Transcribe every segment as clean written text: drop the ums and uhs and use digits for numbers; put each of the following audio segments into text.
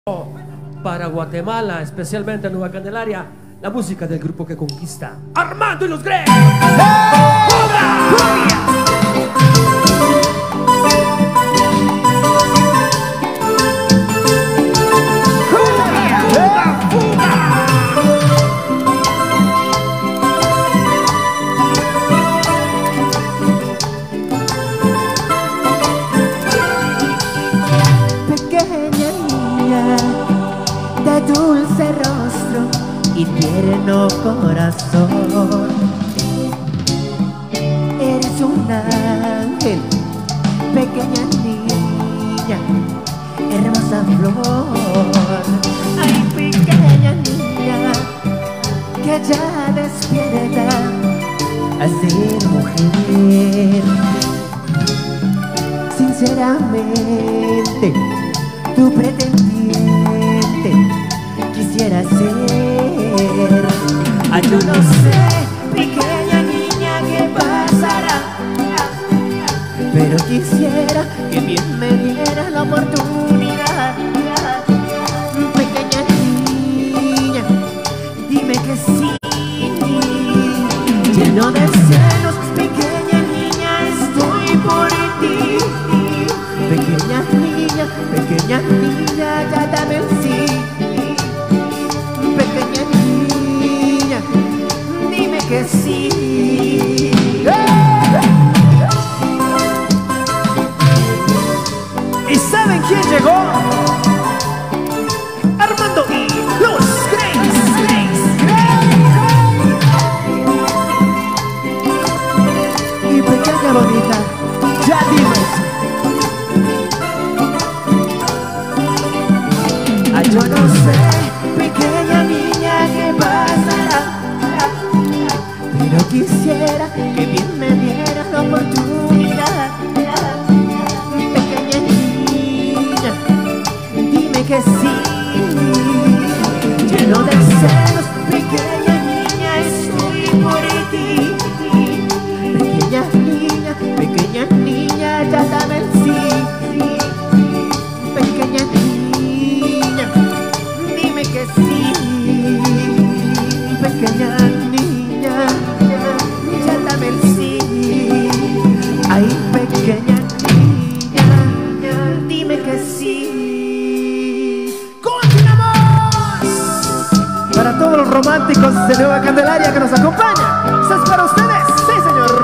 Para Guatemala, especialmente Nueva Candelaria, la música del grupo que conquista, Armando y los Greg. Dulce rostro y tierno corazón, eres un ángel, pequeña niña, hermosa flor. Ay, pequeña niña, que ya despierta a ser mujer. Sinceramente, tu pretendiente quisiera ser. Ay, yo no sé, pequeña niña, qué pasará, pero quisiera que bien me diera la oportunidad. Pequeña niña, dime que sí. Lleno de celos, pequeña niña, estoy por ti. Pequeña niña, ya dame el sí. Pequeña niña, dime que sí. ¿Y saben quién llegó? Armando y los Grace. Y pequeña bonita, ya dime. Yo no sé, pequeña niña, qué pasará, pero quisiera que bien me diera la oportunidad. Pequeña niña, dime que sí. Lleno de celos, pequeña niña, estoy por ti. Pequeña niña, ya dame el sí. Pequeña niña, dime que sí. Pequeña niña, ya dame el sí. Ay, pequeña niña, dime que sí. ¡Continuamos! Para todos los románticos de Nueva Candelaria que nos acompañan, esto es para ustedes. Sí, señor.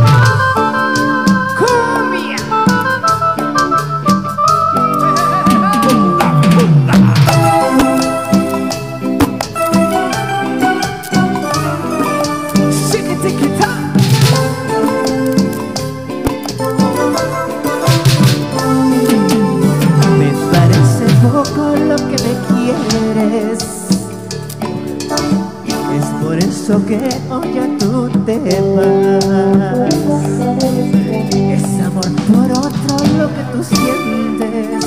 Que hoy a tú te vas. Es amor por otro lo que tú sientes,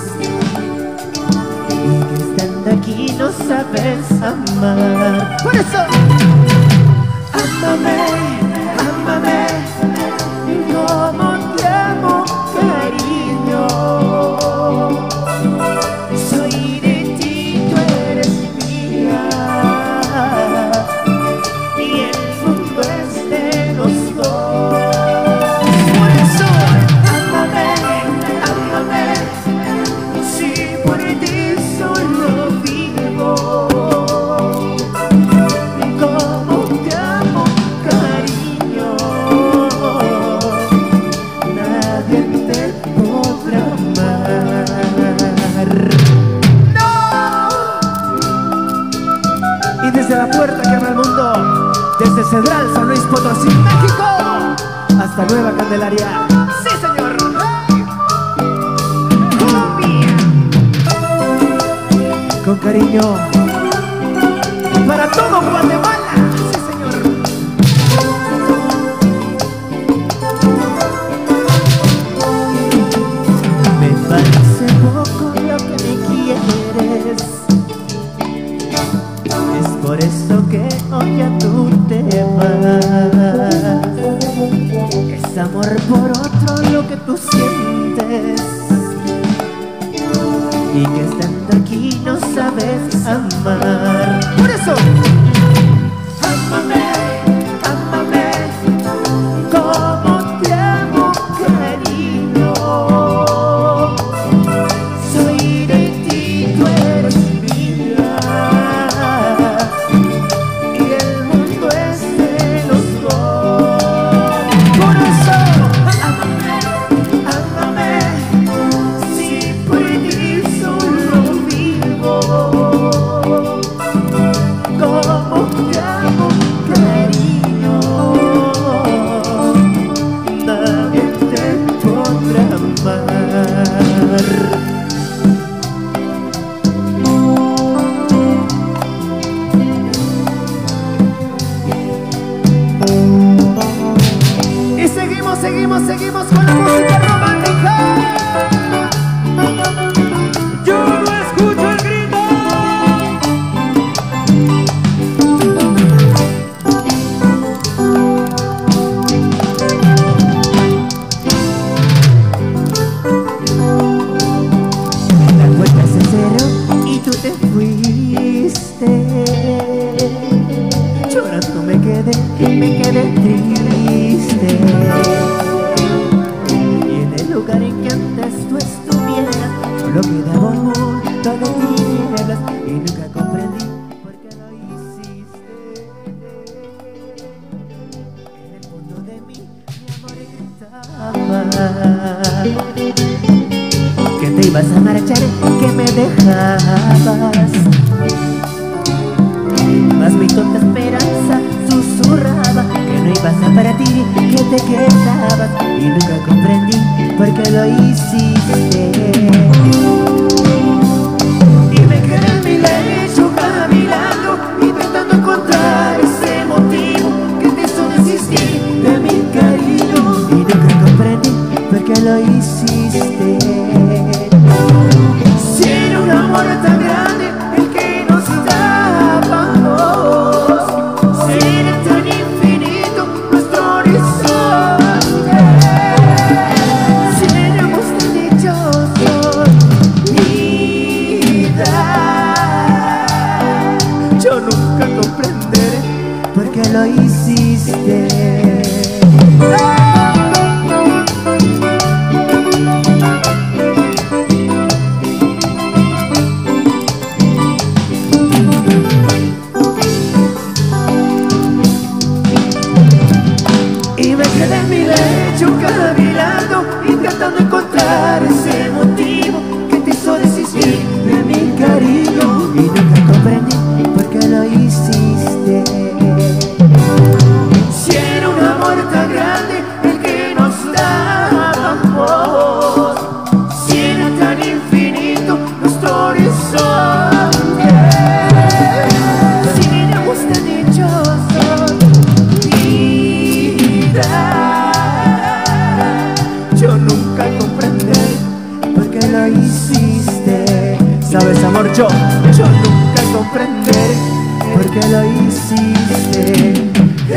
y que estando aquí no sabes amar. Por eso, ámame, ámame, como te amo, cariño. Soy de ti, tú eres mía. Desde la puerta que abre al mundo, desde Cedral, San Luis Potosí, México, hasta Nueva Candelaria. ¡Sí, señor! ¡Cumbia! Con cariño para todo Guatemala. ¡Sí, señor! Me parece poco lo que me quieres. Por eso que hoy a tú te vas. Es amor por otro lo que tú sientes, y que estando aquí no sabes amar. Por eso, ámame, ámame, como te amo, cariño. Soy de ti, tú eres mía, y el mundo es de los dos. Por eso, ámame, ámame, si puedes solo vivo. Como te amo, cariño, nadie te podrá amar. Y seguimos, seguimos, seguimos con la música romántica. Yo no escucho el grito. La puerta se cerró y tú te fuiste. Llorando me quedé triste. Y en el lugar en que antes tú estuvieras, solo quedaba un mundo de tinieblas. Y nunca comprendí por qué lo hiciste. En el fondo de mí, mi amor gritaba que te ibas a marchar, que me dejabas. Mas mi tonta esperanza susurraba que no ibas a partir, que te quedabas. Y nunca comprendí por qué lo hiciste. Y me quedé en mi lecho caminando, intentando encontrar ese motivo que te hizo desistir de mi cariño. Y nunca comprendí por qué lo hiciste. Si era un amor tan grande el que nos dábamos, si era tan infinito nuestro horizonte, si éramos tan dichosos, vida, yo nunca comprenderé por qué lo hiciste. Y me quedé en mi lecho cavilando, intentando encontrar ese motivo que te hizo desistir de mi cariño. Y nunca comprendí por qué lo hiciste. Si era un amor tan grande el que nos dábamos, si era tan infinito nuestro horizonte, si éramos tan dichosos, vida, yo nunca comprenderé por qué lo hiciste. Sabes, amor, yo nunca comprenderé por qué lo hiciste.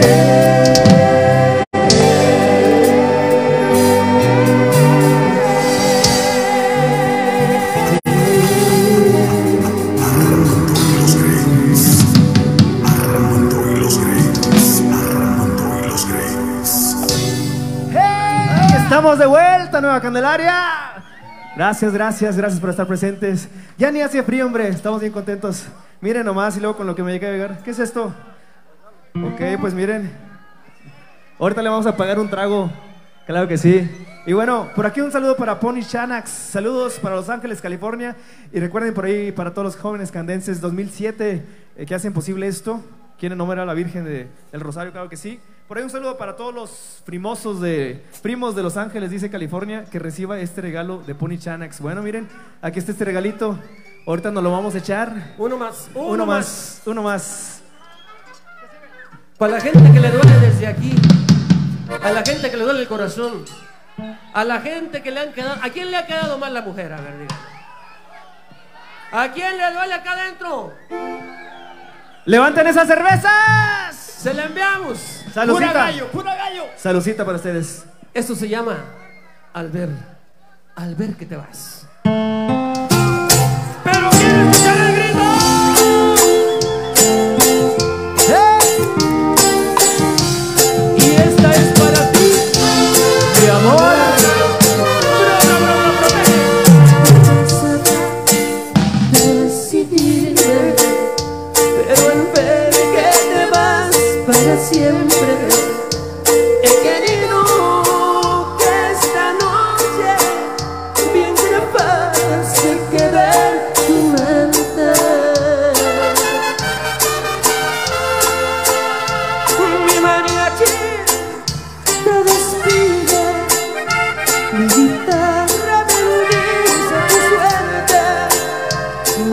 Armando y los Graves. Armando y los Graves. Estamos de vuelta, Nueva Candelaria. Gracias, gracias, gracias por estar presentes. Ya ni hace frío, hombre, estamos bien contentos. Miren nomás y luego con lo que me llega a llegar. ¿Qué es esto? Ok, pues miren. Ahorita le vamos a pagar un trago. Claro que sí. Y bueno, por aquí un saludo para Pony Chanax. Saludos para Los Ángeles, California. Y recuerden por ahí para todos los jóvenes candenses 2007 que hacen posible esto. ¿Quieren nombrar a la Virgen del Rosario? Claro que sí. Por ahí un saludo para todos los primos de Los Ángeles, dice California, que reciba este regalo de Pony Chanax. Bueno, miren, aquí está este regalito. Ahorita nos lo vamos a echar. Uno más. Uno más. Para la gente que le duele desde aquí, a la gente que le duele el corazón, a la gente que le han quedado. ¿A quién le ha quedado mal la mujer? A ver, dígame. ¿A quién le duele acá adentro? ¡Levanten esas cervezas! Se la enviamos. Saludcita. Pura gallo. Saludcita para ustedes. Esto se llama al ver que te vas.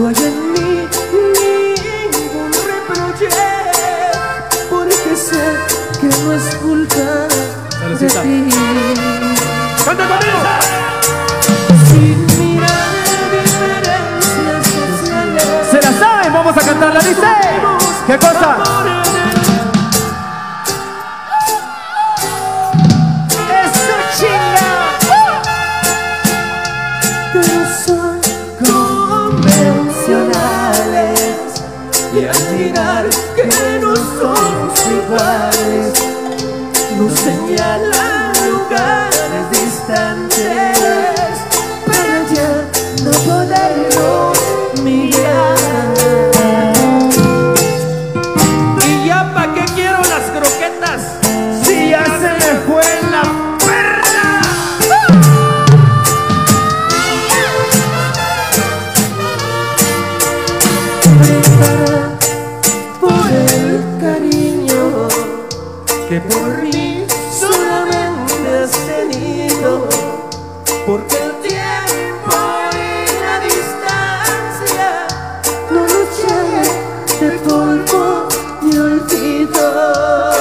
hay en mí ningún reproche, porque sé que no es culpa de ti. ¡Canta conmigo! Sin mirar diferencias sociales. ¿Se la saben? Vamos a cantarla, dice. ¿Qué cosa? Eso chinga. Pero son convencionales y al mirar que no somos iguales nos señalan lugares distantes para ya no podernos mirar. ¿Y ya pa' qué quiero las croquetas? Si ya se me fue la perra. Brindaré por el cariño que por mí solamente has tenido, porque el tiempo y la distancia no nos llenan de polvo ni olvido.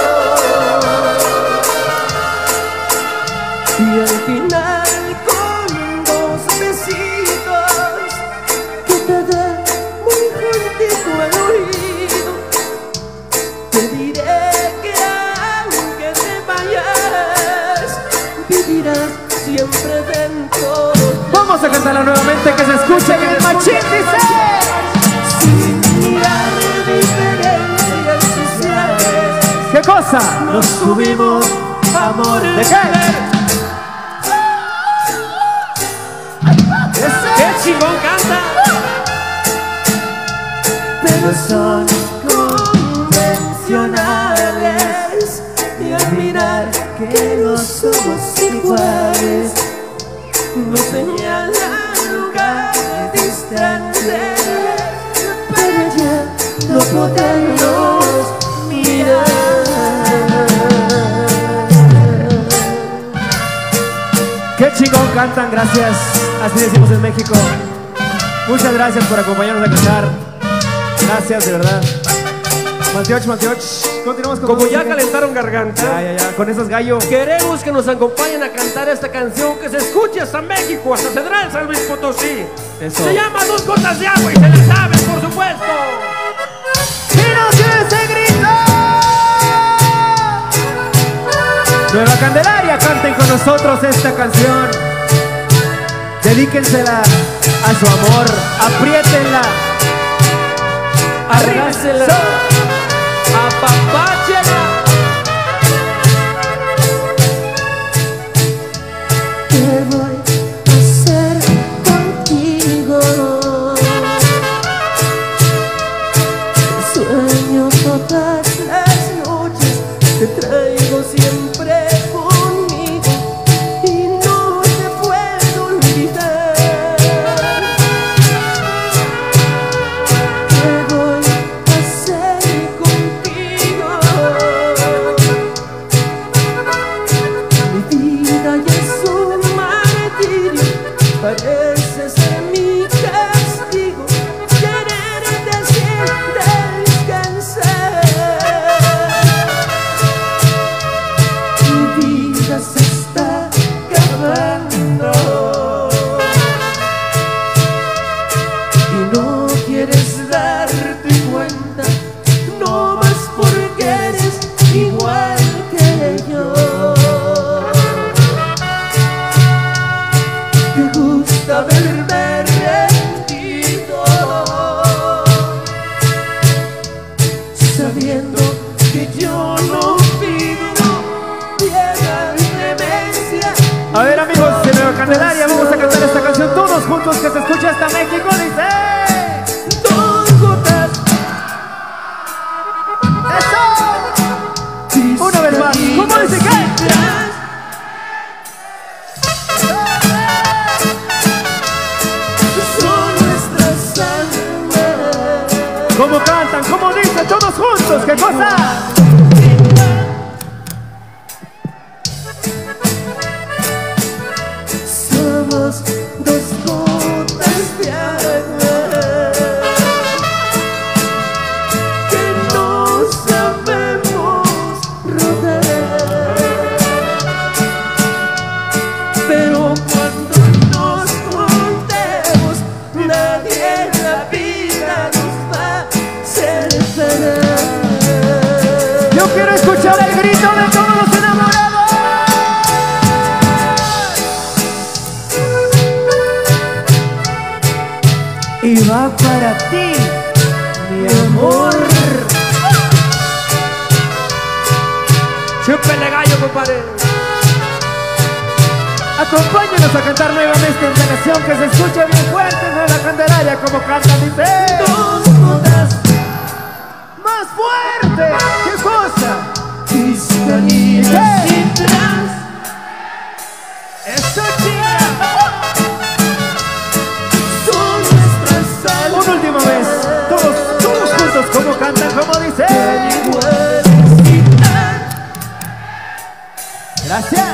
Y al final con dos besitos que te dé muy juntito al oído, te diré que aunque te vayas, vivirás siempre dentro. Vamos a cantarla nuevamente, que se escuche bien machín, dice. Sin mirar diferencias sociales. ¿Qué cosa? Nos tuvimos amores. ¿De qué? ¡Qué chingón canta! Pero son convencionales y al mirar que no somos iguales nos señalan lugares distantes para ya no podernos mirar. Qué chingón cantan, gracias. Así decimos en México. Muchas gracias por acompañarnos a cantar. Gracias, de verdad. Matioch. Continuamos con Como ya música. calentaron garganta, Ya. Con esos gallos. queremos que nos acompañen a cantar esta canción que se escuche hasta México, hasta Central San Luis Potosí. Eso. Se llama Dos Gotas de Agua y se la saben, por supuesto. ¡Y no se ese grito! Nueva Candelaria, canten con nosotros esta canción. Dedíquensela a su amor, apriétenla, Arríbensela, apapáchenla. ¿Qué voy a hacer contigo? Sueño todas las noches, te traigo siempre conmigo y no te puedo olvidar. ¿Qué voy a hacer contigo? Mi vida ya es un martirio, parece ser mi castigo, quererte sin descansar. Mi vida se está acabando y no quieres darte cuenta, no más porque eres igual que yo. Te gusta verme rendido, sabiendo que yo no pido piedad ni demencia. A ver, amigos de Nueva Candelaria, vamos a cantar esta canción todos juntos, que se escuche hasta México, dice. Dos gotas. ¡Eso! Una vez más, ¿cómo dice que? Son nuestras almas. ¿Cómo cantan? ¿Cómo dicen? Todos juntos, ¿qué cosa? Somos dos gotas de agua. quiero escuchar el grito de todos los enamorados. Y va para ti, mi amor. Chúpele gallo, compadre. Acompáñanos a cantar nuevamente esta canción que se escucha bien fuerte en la Candelaria, como canta, dice. Dos gotas ¡Más fuerte! ¿Qué cosa? cristalinas y tras. ¡Eso, chica! Son nuestras almas. Una última vez, todos juntos, como cantan, como dice. Gracias.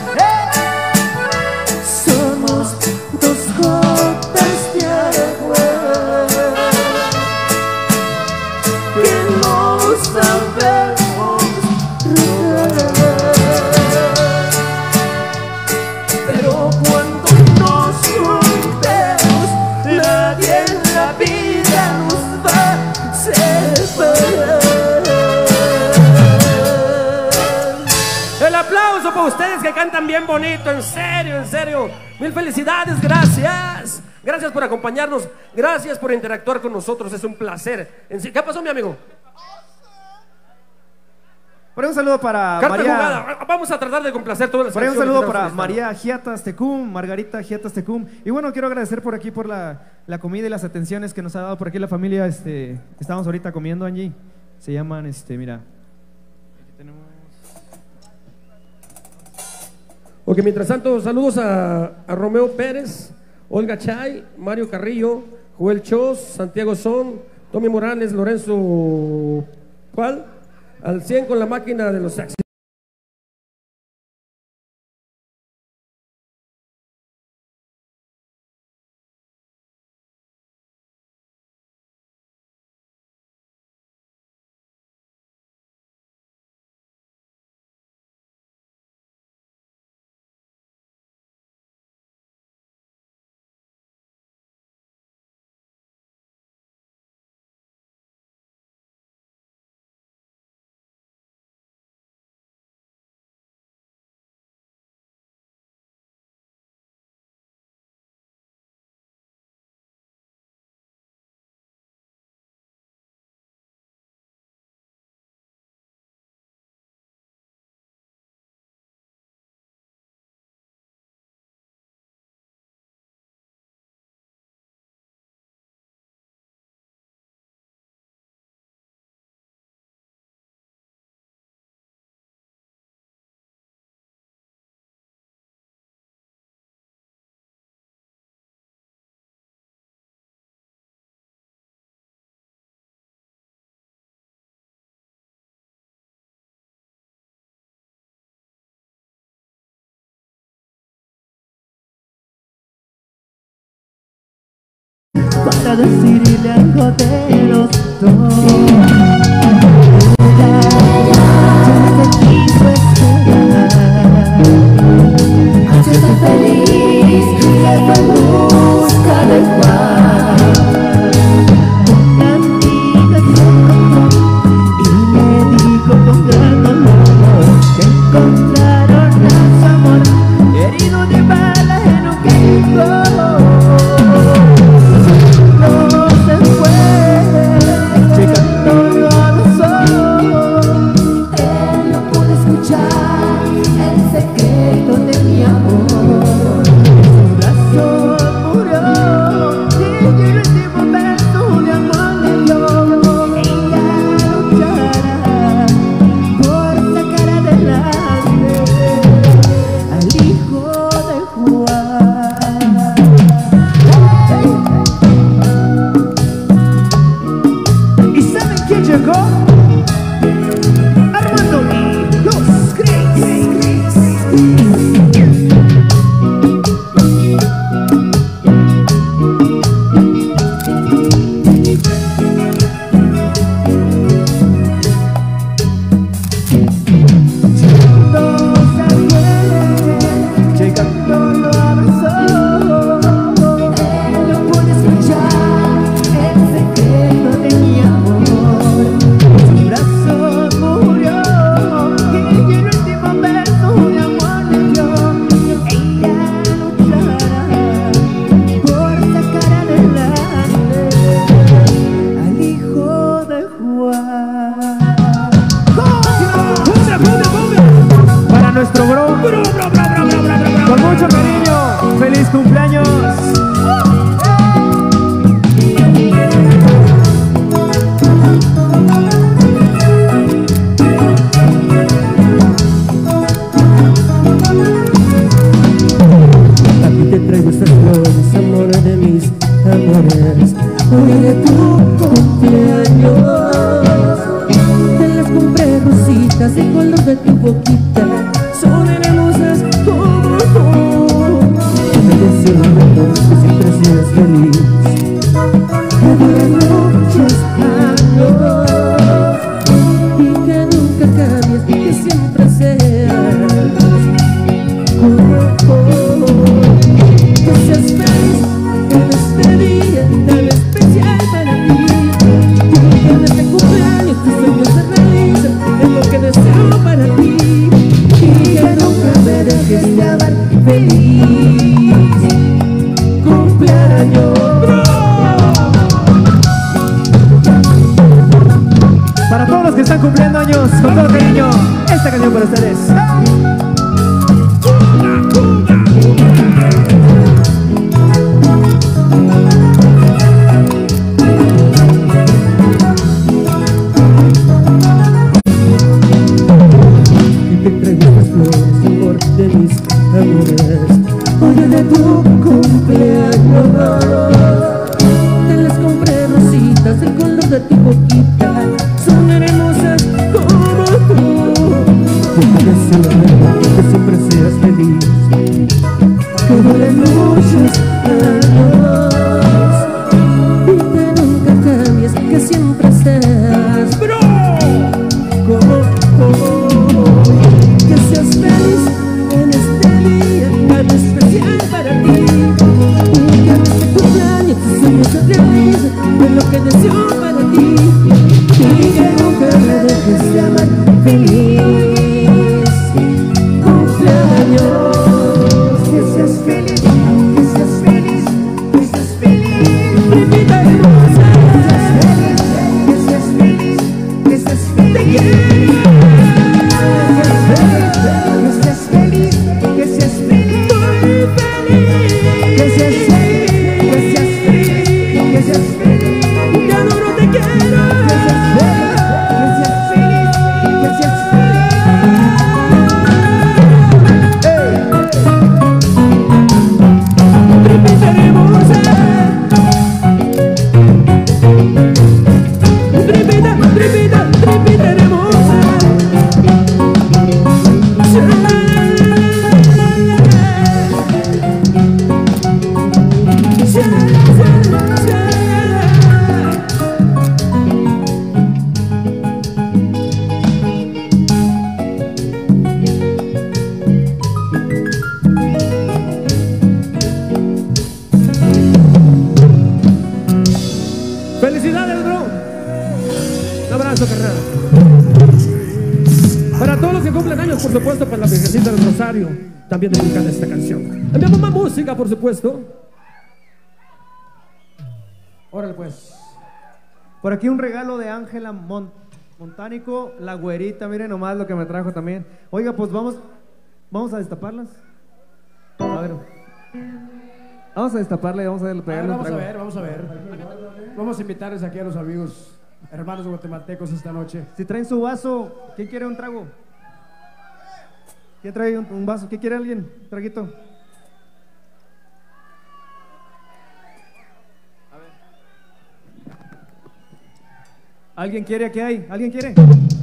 Somos dos gotas de agua que no sabemos regar, pero cuando nos juntemos nadie en la vida nos va a separar. El aplauso para ustedes que cantan bien bonito, en serio, en serio. Mil felicidades, gracias. Gracias por acompañarnos, gracias por interactuar con nosotros, es un placer. ¿Qué pasó, mi amigo? Por ahí un saludo para Carta María. jugada. Vamos a tratar de complacer todas las Por ahí un canciones saludo que para tenemos María Giatas Tecum, Margarita Giatas Tecum. Y bueno, quiero agradecer por aquí por la comida y las atenciones que nos ha dado por aquí la familia. Estamos ahorita comiendo, Angie. Se llaman, mira. Aquí tenemos. Ok, mientras tanto, saludos a Romeo Pérez, Olga Chay, Mario Carrillo, Joel Chos, Santiago Son, Tommy Morales, Lorenzo, ¿cuál? Al 100 con la máquina de los sexy. Para decirle algo de los dos. Yo te quiso esperar. Yo estoy feliz, se fue en busca del mar. Una amiga se encontró y le dijo con gran dolor que encontraron a su amor herido de balas en un callejón. No se fue, llegando cumpleaños. Aquí te traigo estas flores, amor de mis amores. Hoy de tu cumpleaños te las compré rositas de color de tu boquita. Son hermosas como tú. Te deseo que siempre seas feliz, que duren muchos años y que nunca cambies, que siempre seas como tú. Que seas feliz en este día tan especial para ti, y que en este cumpleaños tus sueños se realicen, es lo que deseo para ti, y que nunca me dejes de amar. Feliz cumpleaños. Para todos los que están cumpliendo años, con todo cariño, esta canción para ustedes. Y te traigo estas flores, amor de mis amores. Hoy de tu cumpleaños te las compré rositas del color de tu boquita. Son hermosas como tú. Yo te deseo que siempre seas feliz, que duren muchos años y que nunca cambies, que siempre seas como tú. Que seas feliz en este día tan especial para ti, y que en este cumpleaños tus sueños se realicen, es lo que deseo para ti, y que nunca me dejes de amar. Feliz cumpleaños. Que seas feliz, que seas feliz, que seas feliz. Primita hermosa, Que seas feliz, que seas feliz. te quiero. Que seas feliz, que seas feliz. Muy feliz. Que seas feliz, que seas feliz, que seas feliz. Te adoro, te quiero. Que seas feliz, que seas feliz. Primita hermosa. Primita hermosa. Felicidades, bro. Un abrazo, carnal. Para todos los que cumplen años, por supuesto, para la Virgencita del Rosario, también dedican esta canción. Enviamos más música, por supuesto. Órale, pues. Por aquí un regalo de Ángela Montánico, la güerita, miren nomás lo que me trajo también. Oiga, pues vamos a destaparlas. A ver. Vamos a destaparla y vamos a pegarle un Vamos a trago. ver, vamos a ver. Vamos a invitarles aquí a los amigos, hermanos guatemaltecos esta noche. Si traen su vaso, ¿quién quiere un trago? ¿Quién trae un vaso? ¿Qué quiere alguien? Un traguito. ¿Alguien quiere? ¿Qué hay? ¿Alguien quiere?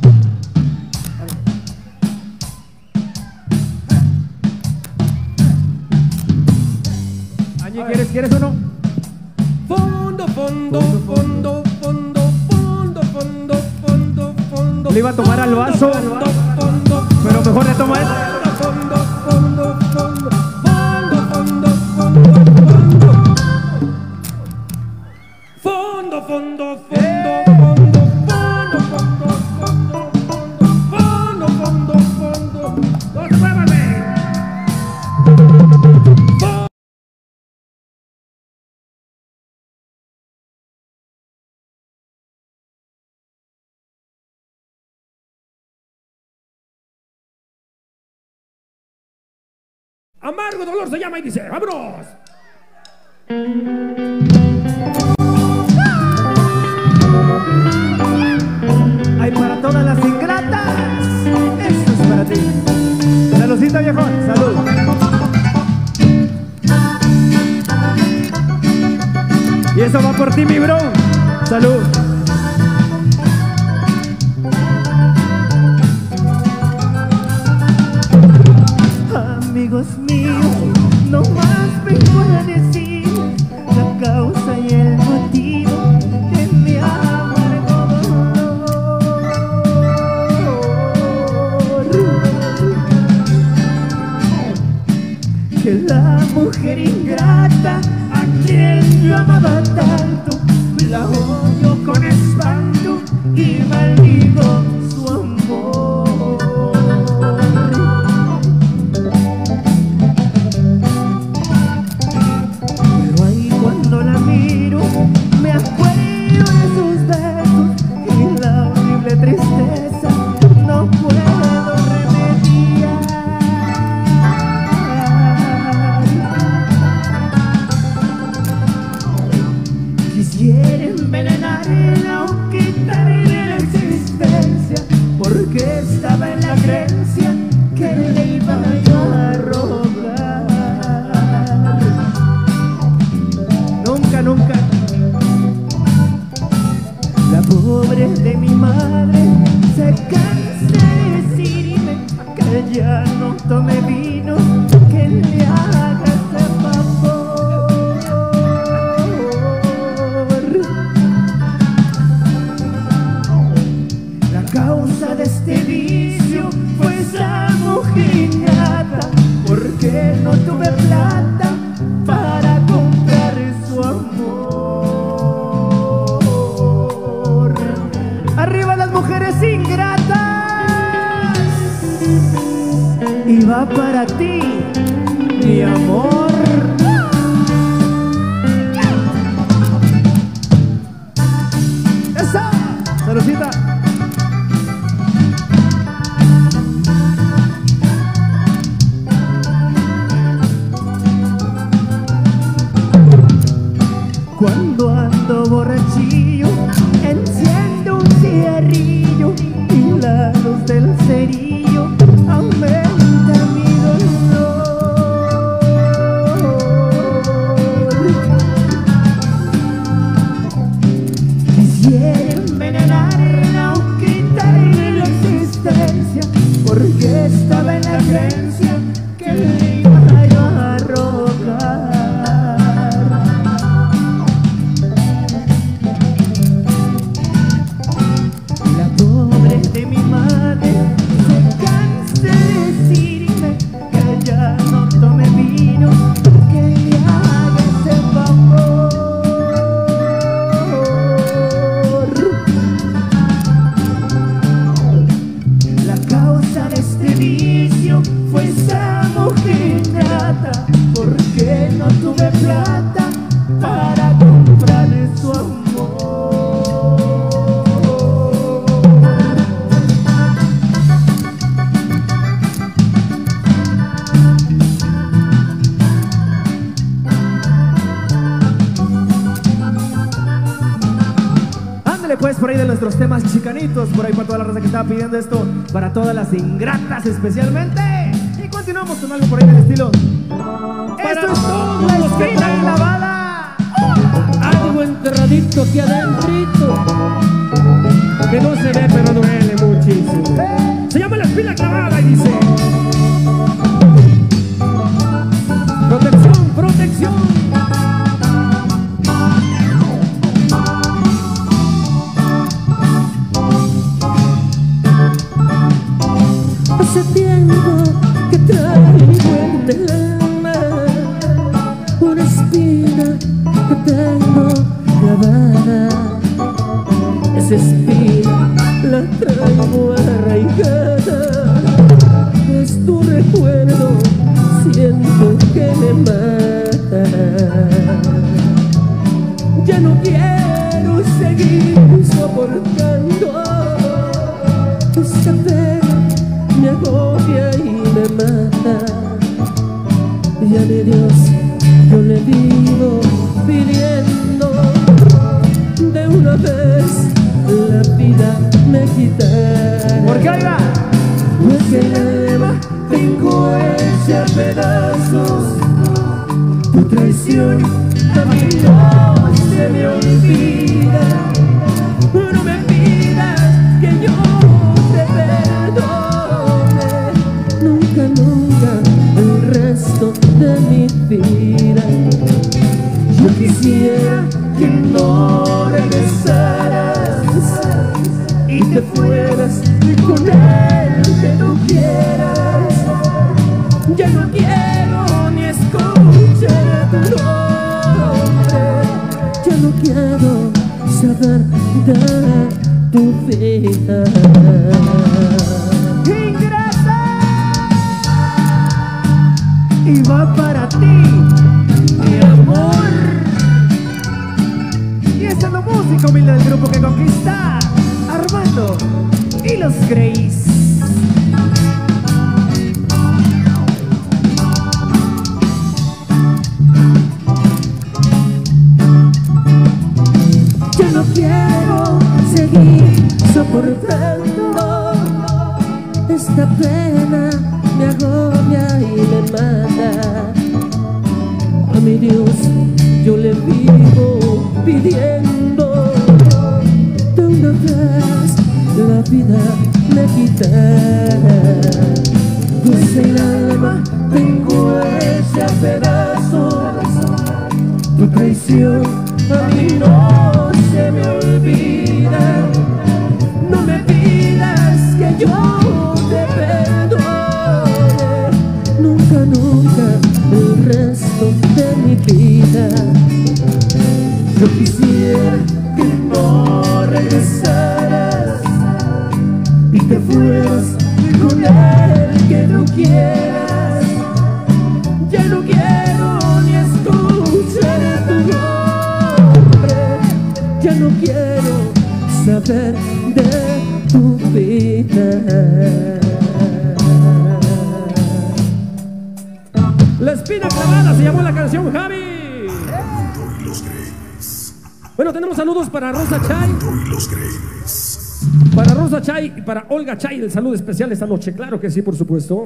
Añe, ¿quieres uno? Fondo, fondo, fondo, fondo, fondo, fondo, fondo, fondo. Le iba a tomar al vaso, Fondo, fondo, pero mejor le toma él. fondo, fondo, fondo, fondo, fondo, fondo, fondo. Fondo, fondo, fondo, fondo, fondo, fondo, fondo, fondo, fondo, fondo. ¡Los muévame! Amargo Dolor se llama y dice, ¡vámonos! Ay, para todas las ingratas, esto es para ti. Saludcita, viejón, salud. Y eso va por ti, mi bro. Salud. Amigos míos, no más vengo a decir la causa y el motivo de mi amargo dolor. Que la mujer ingrata a quien yo amaba tanto, la odio con espanto y maldigo su amor. Me acuerdo de sus besos y la horrible tristeza no puedo remediar. Quisiera envenenarla o quitarle la existencia, porque estaba en la creencia que le iba yo a rogar. Nunca. La pobre de mi madre se cansa de decirme que ya no tome vino, que le haga ese favor. La causa de este vicio fue esa mujer ingrata, porque no tuve plata para comprar su amor. Arriba las mujeres ingratas, y va para ti, mi amor. ¡Esa! ¡Saludcita! Cuando ando borrachillo, enciendo un cigarrillo y la luz del cerillo aumenta mi dolor. Quisiera envenenarla o quitarle la existencia, porque estaba en la creencia que le iba yo a rogar. De mi madre se cansa de decirme que ya no tome vino, que le haga ese favor. La causa de este vicio fue esa mujer ingrata, porque no tuve plata para comprar su amor. Pues por ahí de nuestros temas chicanitos, por ahí para toda la raza que estaba pidiendo esto, para todas las ingratas especialmente. Y continuamos con algo por ahí del estilo. Esto es todo, la espina y la bala. Algo enterradito aquí adentrito, que no se ve pero duele muchísimo. Se llama La Espina Clavada y dice: protección, protección. Hace tiempo que traigo en el alma una espina que tengo clavada. Esa espina la traigo arraigada, es tu recuerdo, siento que me mata. Ya no quiero seguir soportando esta pena, me agobia y me mata. a mi Dios yo le vivo pidiendo de una vez la vida me quitara. ¿Por qué oiga? Pues el alma tengo hecha pedazos, tu traición a mí no se me olvida. No me pidas que yo te perdone, nunca, nunca el resto de mi vida. Yo quisiera que no regresaras y te fueras con él que no quieras. Ya no quiero ni escuchar tu nombre, ya no quiero saber de tu vida. ¡Ingresa! Y va para ti, mi amor. Y esta es la música humilde del grupo que conquista Armando y los Grace. Ya no quiero seguir soportando esta pena, me agobia y me mata. A mi Dios yo le vivo pidiendo de una vez la vida me quitara. Pues el alma tengo hecha pedazos, tu traición a mí no se me olvida. No me pidas que yo te perdone, nunca, nunca el resto de mi vida. Yo quisiera que no regresaras y te fueras con él que no quieras. Ya no quiero ni escuchar tu nombre, ya no quiero saber de tu vida. La espina clavada se llamó la canción, Javi. Armando y los Grace. Bueno, tenemos saludos para Rosa Chay, Armando y los Grace. para Rosa Chay y para Olga Chay, el saludo especial esta noche. Claro que sí, por supuesto.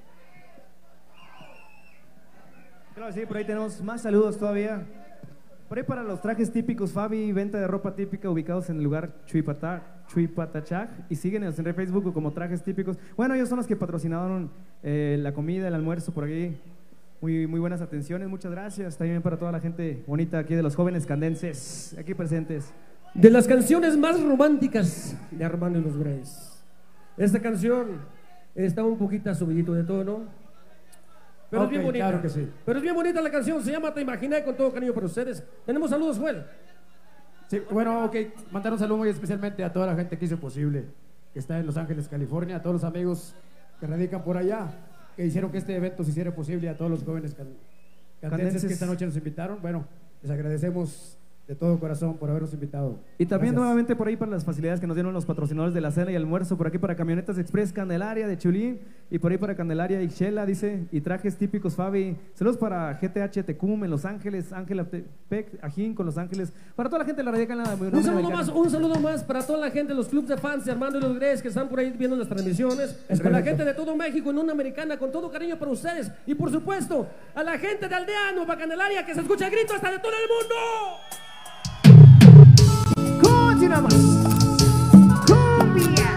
Claro, sí, por ahí tenemos más saludos todavía. Por ahí para los trajes típicos Fabi, venta de ropa típica ubicados en el lugar Chuipatachaj y síguenos en Facebook como Trajes Típicos. Bueno, ellos son los que patrocinaron la comida, el almuerzo por aquí. Muy buenas atenciones, muchas gracias. También para toda la gente bonita aquí de los jóvenes candenses, aquí presentes. De las canciones más románticas de Armando y los Grace. Esta canción está un poquito subidito de tono, pero es bien bonita. Claro que sí. Pero es bien bonita la canción, se llama Te Imaginé, con todo cariño para ustedes. Tenemos saludos, Joel. Sí, bueno, ok, mandar un saludo muy especialmente a toda la gente que hizo posible, que está en Los Ángeles, California, a todos los amigos que radican por allá, que hicieron que este evento se hiciera posible, a todos los jóvenes candenses que esta noche nos invitaron. Bueno, les agradecemos de todo corazón por habernos invitado. Y también Gracias. nuevamente por ahí para las facilidades que nos dieron los patrocinadores de la cena y almuerzo, por aquí para Camionetas Express Candelaria de Chulín, y por ahí para Candelaria y Shela, dice, y Trajes Típicos Fabi. Saludos para GTH Tecum en Los Ángeles, Ángela Pec, Ajín con Los Ángeles, para toda la gente de la Radio Canadá. Un saludo más para toda la gente de los clubes de fans de Armando y los Grace que están por ahí viendo las transmisiones, para la gente de todo México en una americana, con todo cariño para ustedes, y por supuesto a la gente de Aldea Nueva Candelaria, que se escucha el grito hasta de todo el mundo. Continuamos. Cumbia.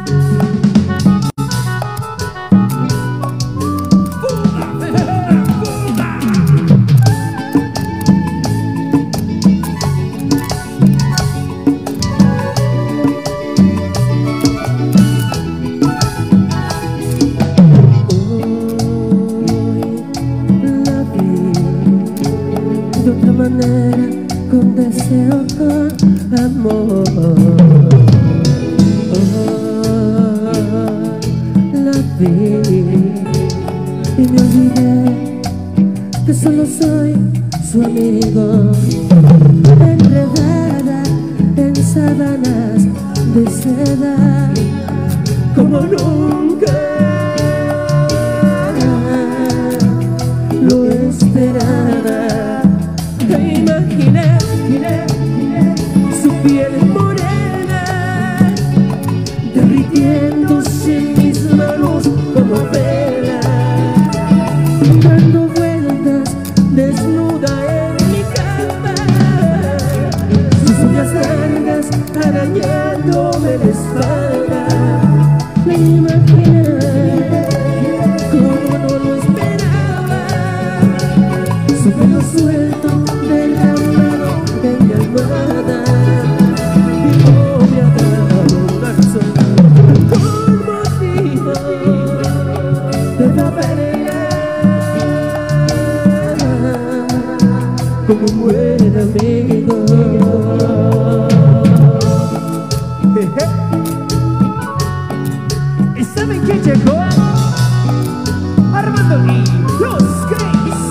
De otra manera, con deseo, con amor. La vi y me olvidé que solo soy su amigo, enredada en sábanas de seda como nunca lo he derritiéndose en mis manos como vela, dando vueltas desnuda en mi cama, sus uñas largas arañándome la espalda. Me imaginé como no lo esperaba, su pelo suelto derramado en mi almohada. Mi novia daba una razón con motivo de papelear como un buen amigo. ¿Y saben quién llegó? Armando y los Grace.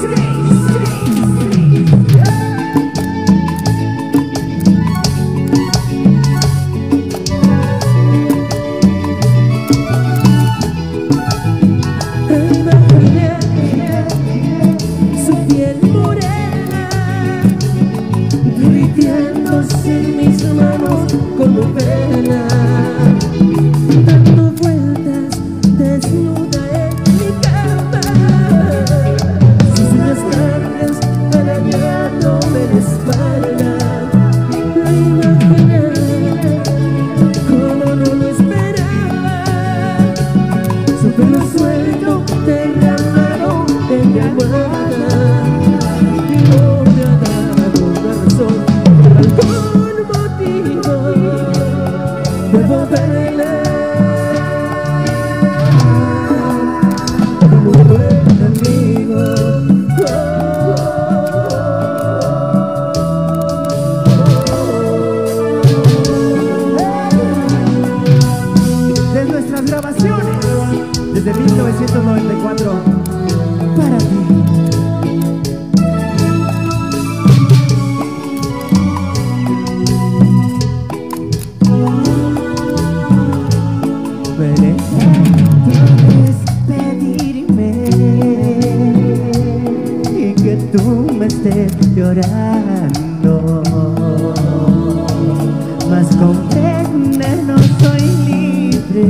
Imaginé su piel morena derritiéndose en mis manos como vela, dando vueltas desnuda en mi cama, sus uñas largas arañándome la espalda. La imaginé como no lo esperaba, su pelo suelto derramado en mi almohada. Mi novia daba una razón, algún motivo de volverla como un buen amigo. De nuestras grabaciones desde 1994 para ti. Puedes pedirme y que tú me estés llorando, mas comprende, no soy libre.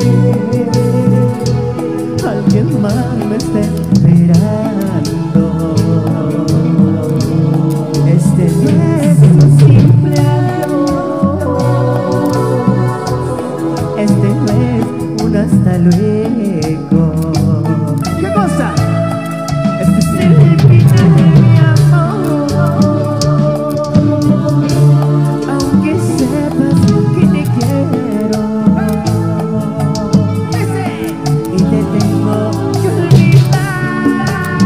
Alguien más me está esperando. Este no es un simple adiós, este no es un hasta luego. ¿Qué cosa? Este es el final de mi amor, aunque sepas que te quiero. Y te tengo que olvidar.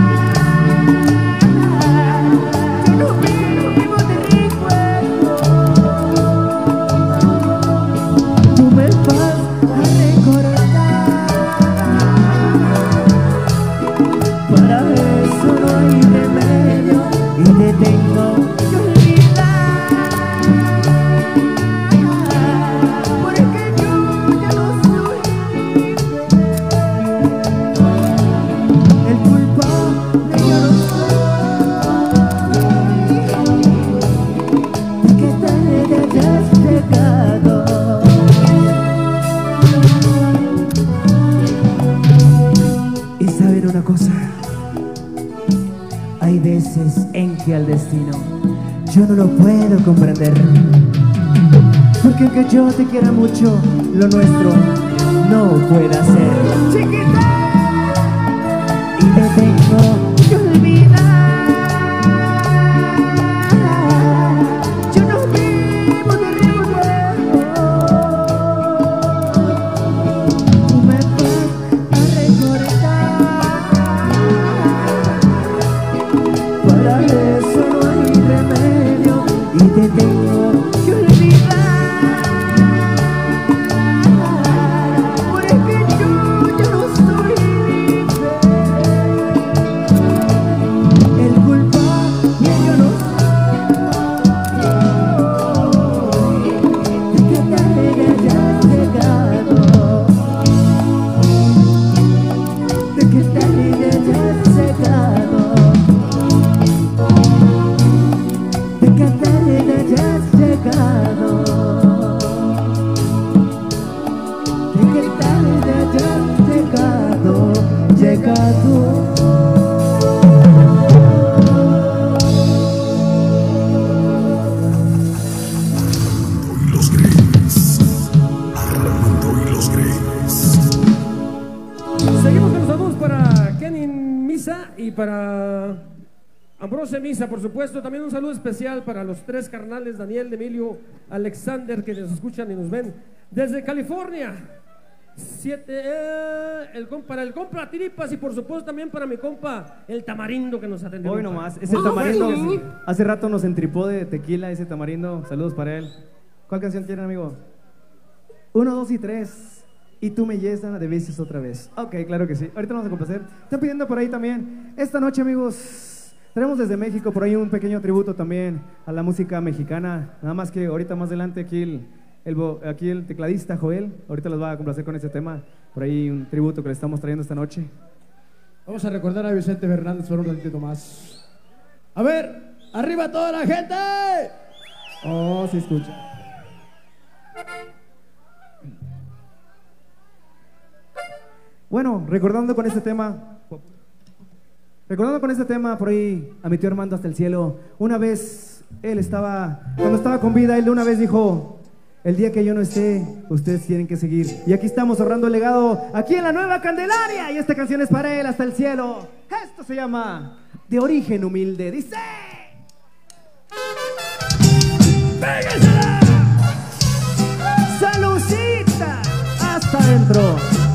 Yo no vivo de recuerdo. Tú me vas a recordar. Para eso no hay remedio y te tengo que olvidar. Porque yo ya no soy libre. El culpable yo no soy de que tarde hayas llegado. Y saben una cosa, hay veces en que al destino yo no lo puedo comprender, porque aunque yo te quiera mucho, lo nuestro no puede ser. ¡Chiquita! Y te tengo que olvidar. Yo no vivo de recuerdo. Tú me vas a recordar. Para eso no hay remedio y te tengo que olvidar. Porque yo ya no soy libre. Misa y para Ambrose Misa, por supuesto. También un saludo especial para los tres carnales, Daniel, Emilio, Alexander, que nos escuchan y nos ven desde California. Para el compa Tiripas y por supuesto también para mi compa el Tamarindo que nos atendió. Hoy nomás, ese Tamarindo hace rato nos entripó de tequila, ese Tamarindo. Saludos para él. ¿Cuál canción quieren, amigo? 1, 2 y 3. Y tú me llenas de veces otra vez. Ok, claro que sí. Ahorita vamos a complacer. Están pidiendo por ahí también. Esta noche, amigos, tenemos desde México por ahí un pequeño tributo también a la música mexicana. Nada más que ahorita más adelante aquí el tecladista Joel, ahorita los va a complacer con ese tema. Por ahí un tributo que le estamos trayendo esta noche. Vamos a recordar a Vicente Fernández por un ratito más. A ver, arriba toda la gente. Oh, se escucha. Bueno, recordando con este tema por ahí a mi tío Armando hasta el cielo. Una vez cuando estaba con vida, él de una vez dijo: el día que yo no esté, ustedes tienen que seguir. Y aquí estamos ahorrando el legado, aquí en la Nueva Candelaria. Y esta canción es para él hasta el cielo. Esto se llama De Origen Humilde. Dice: ¡péguesela! ¡Salucita! Hasta adentro.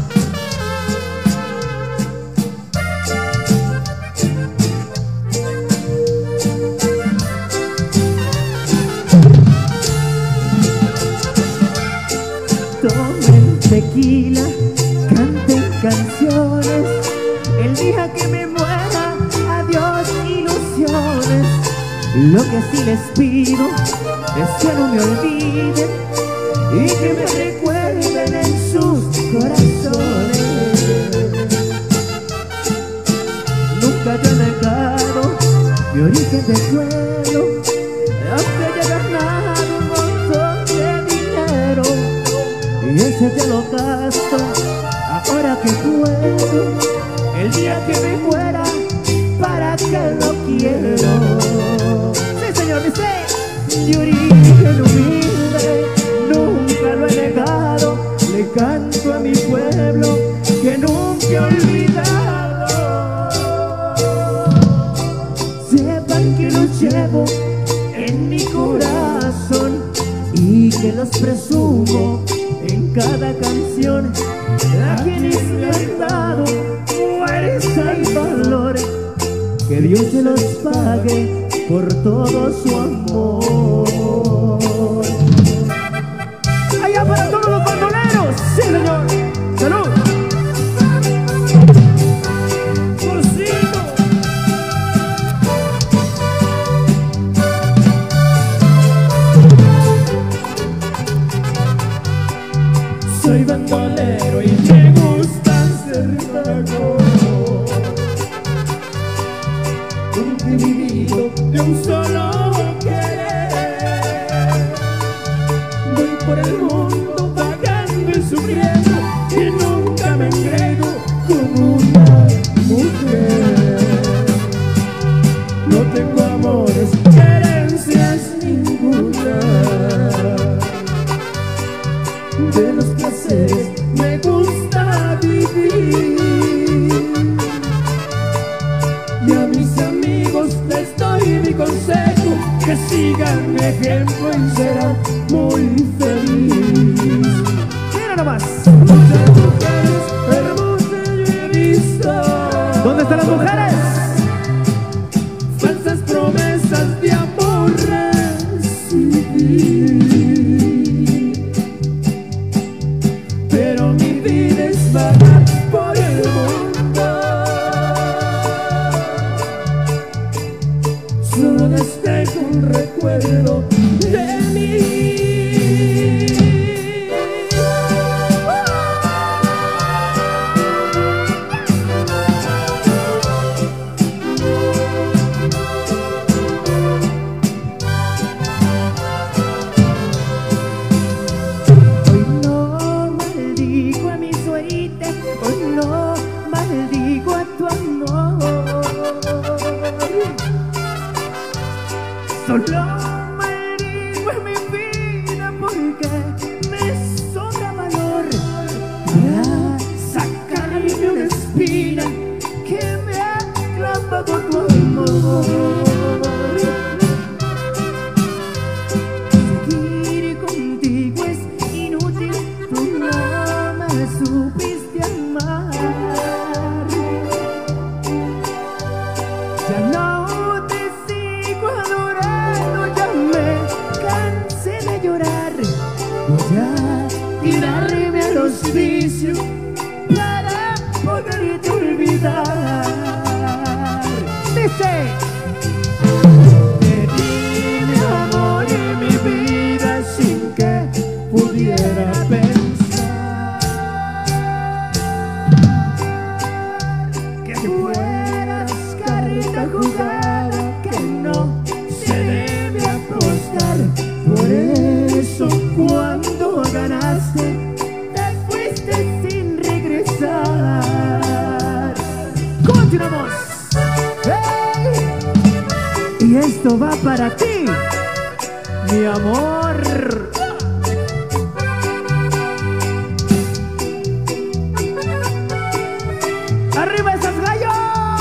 Tomen tequila, canten canciones. El día que me muera, adiós ilusiones. Lo que sí les pido es que no me olviden y que me recuerden en sus corazones. Nunca yo he negado mi origen de suelo, aunque haya ganado un montón de dinero. Y ese ya lo gasto ahora que puedo. El día que me muera, ¿para qué lo quiero? Sí, señor, dice: de origen humilde, nunca lo he negado. Le canto a mi pueblo que nunca he olvidado. Sepan que los llevo en mi corazón y que los presumo en cada canción. A quienes me han dado fuerza y valor, que Dios se los pague por todo su amor. Allá para todos los bandoleros, sí señor. ¡Salud! Soy bandolero y me gusta ser mago. Nunca he vivido de un solo querer. Voy por el mundo vagando y sufriendo y nunca me engredo como una mujer. No tengo amores, querencias ninguna. De los placeres me gusta vivir. Y a mis amigos les doy mi consejo: que sigan mi ejemplo y serán muy feliz. Mira nomás. Muchas mujeres hermosas yo he visto. ¿Dónde están las mujeres? Falsas promesas de amor recibí. Pero mi vida es vagar por el mundo. Solo les dejo un recuerdo de mí. Hoy no maldigo a mi suerte, supiste amar. Ya no te sigo adorando, ya me cansé de llorar. Voy a tirarme a los vicios para poderte olvidar. Dice: te di mi amor y mi vida sin que pudiera pensar que fueras carta jugada que no se debe apostar. Por eso cuando ganaste te fuiste sin regresar. Continuamos. ¡Hey! Y esto va para ti, mi amor. ¡Arriba esas gallos!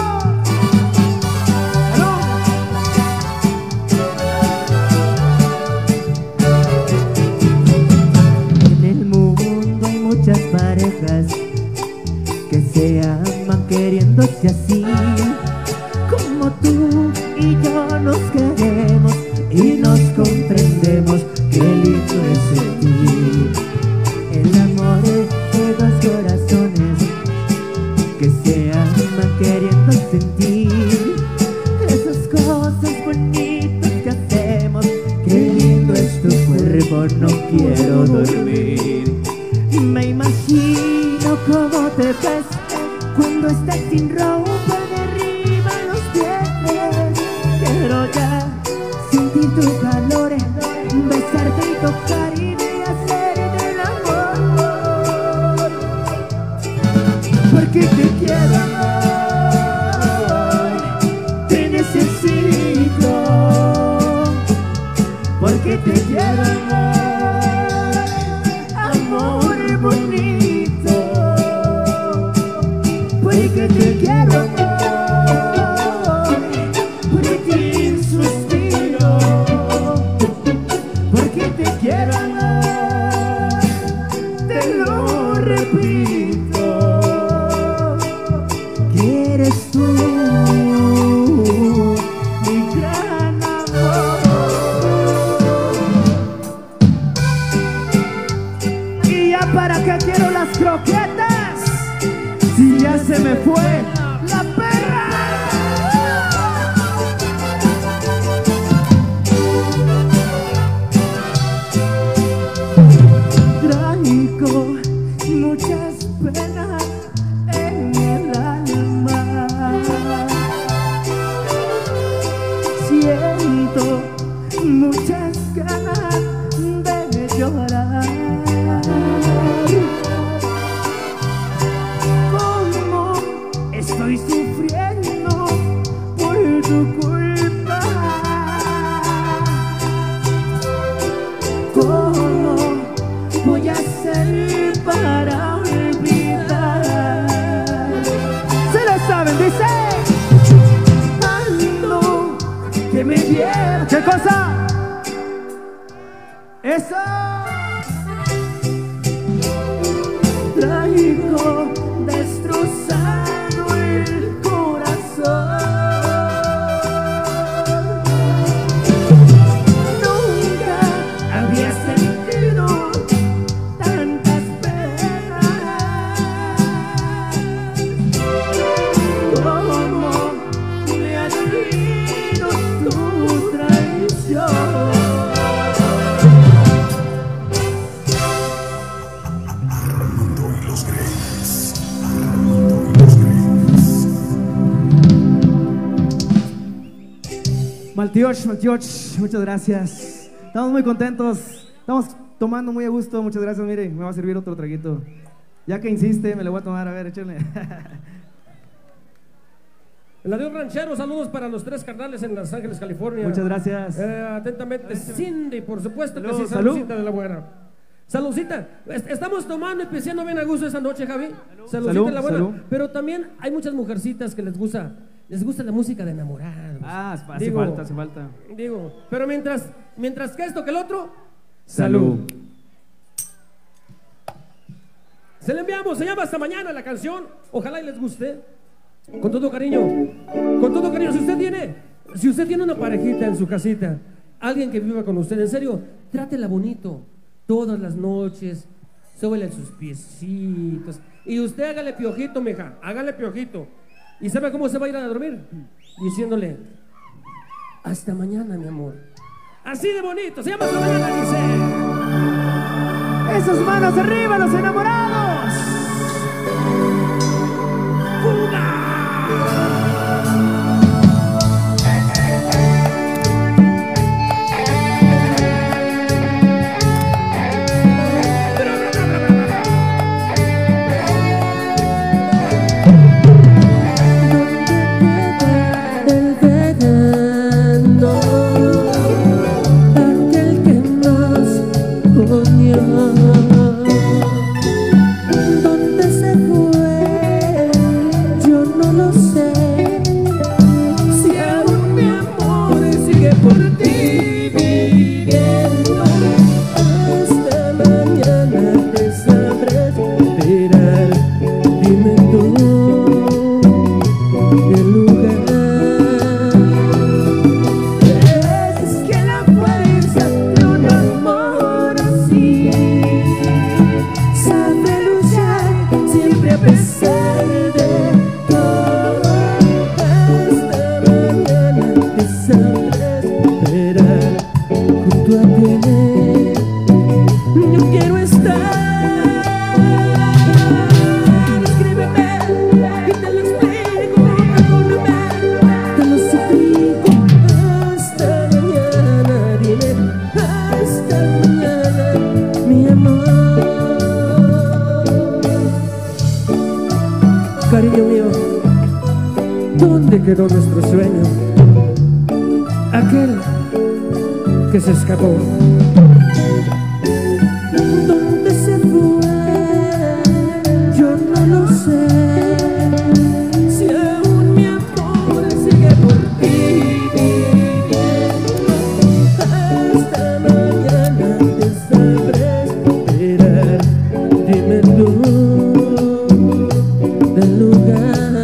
En el mundo hay muchas parejas que se aman queriéndose así, como tú y yo nos queremos y nos comprendemos. Qué lindo es sentir el amor de dos corazones que se aman queriendo sentir esas cosas bonitas que hacemos. Qué lindo es tu cuerpo, no quiero dormir. Me imagino cómo te ves cuando estás sin ropa, derriba los pies. Quiero ya sentir tu calor, besarte y tocar y hacerte el amor. Porque te quiero amor, te necesito. Porque te quiero amor, amor bonito. Porque te quiero amor, por ti suspiro. Porque te quiero amor, te lo repito. Quieres tú mi gran amor. Y ya para qué quiero las croquetas si ya se me fue la perra. Traigo muchas penas en el alma. Siento muchas ganas de llorar. Cómo estoy sufriendo por tu culpa. ¿Cómo voy a hacer para olvidar? Se lo saben, dice. Ando que me lleva. ¿Qué cosa? Eso. Traigo destrozado el corazón. Nunca había sentido tantas penas. Cómo me ha dolido tu traición. Armando y los Grays. Armando y los Grays. Maltioch, muchas gracias. Estamos muy contentos. Estamos tomando muy a gusto. Muchas gracias. Mire, me va a servir otro traguito. Ya que insiste, me lo voy a tomar. A ver, échale. El adiós ranchero, saludos para los tres carnales en Los Ángeles, California. Muchas gracias. Atentamente, Cindy, por supuesto que Salud, sí, salud. saludcita de la buena. Saludcita, estamos tomando y pisando bien a gusto esa noche, Javi. Saludcita Salud, de la buena. salud. Pero también hay muchas mujercitas que les gusta la música de enamorados. Ah, hace falta, hace falta. Digo, pero mientras que esto que el otro, Salud. Se la enviamos, se llama Hasta Mañana la canción. Ojalá y les guste. Con todo cariño. Con todo cariño. Si usted tiene una parejita en su casita, alguien que viva con usted, en serio, trátela bonito. Todas las noches, súbele sus piecitos. Y usted hágale piojito, mija. Hágale piojito. ¿Y sabe cómo se va a ir a dormir? Diciéndole: hasta mañana, mi amor. Así de bonito. Se llama Hasta Mañana, dice. Esas manos arriba, los enamorados. ¿Dónde se fue? Yo no lo sé. Si aún mi amor sigue por ti viviendo, hasta mañana te sabré esperar. Dime tú el lugar. Es que la fuerza de un amor así sabe luchar siempre a pesar de todo. Hasta mañana te sabré esperar junto a ti. Yo quiero estar. Escríbeme y te lo explico. Perdóname, te lo suplico. Hasta mañana, dime. Hasta mañana, mi amor. Cariño mío, ¿dónde quedó nuestro sueño? Aquel que se escapó. ¿Dónde se fue? Yo no lo sé. Si aún mi amor sigue por ti viviendo, hasta mañana te sabré esperar. Dime tú del lugar.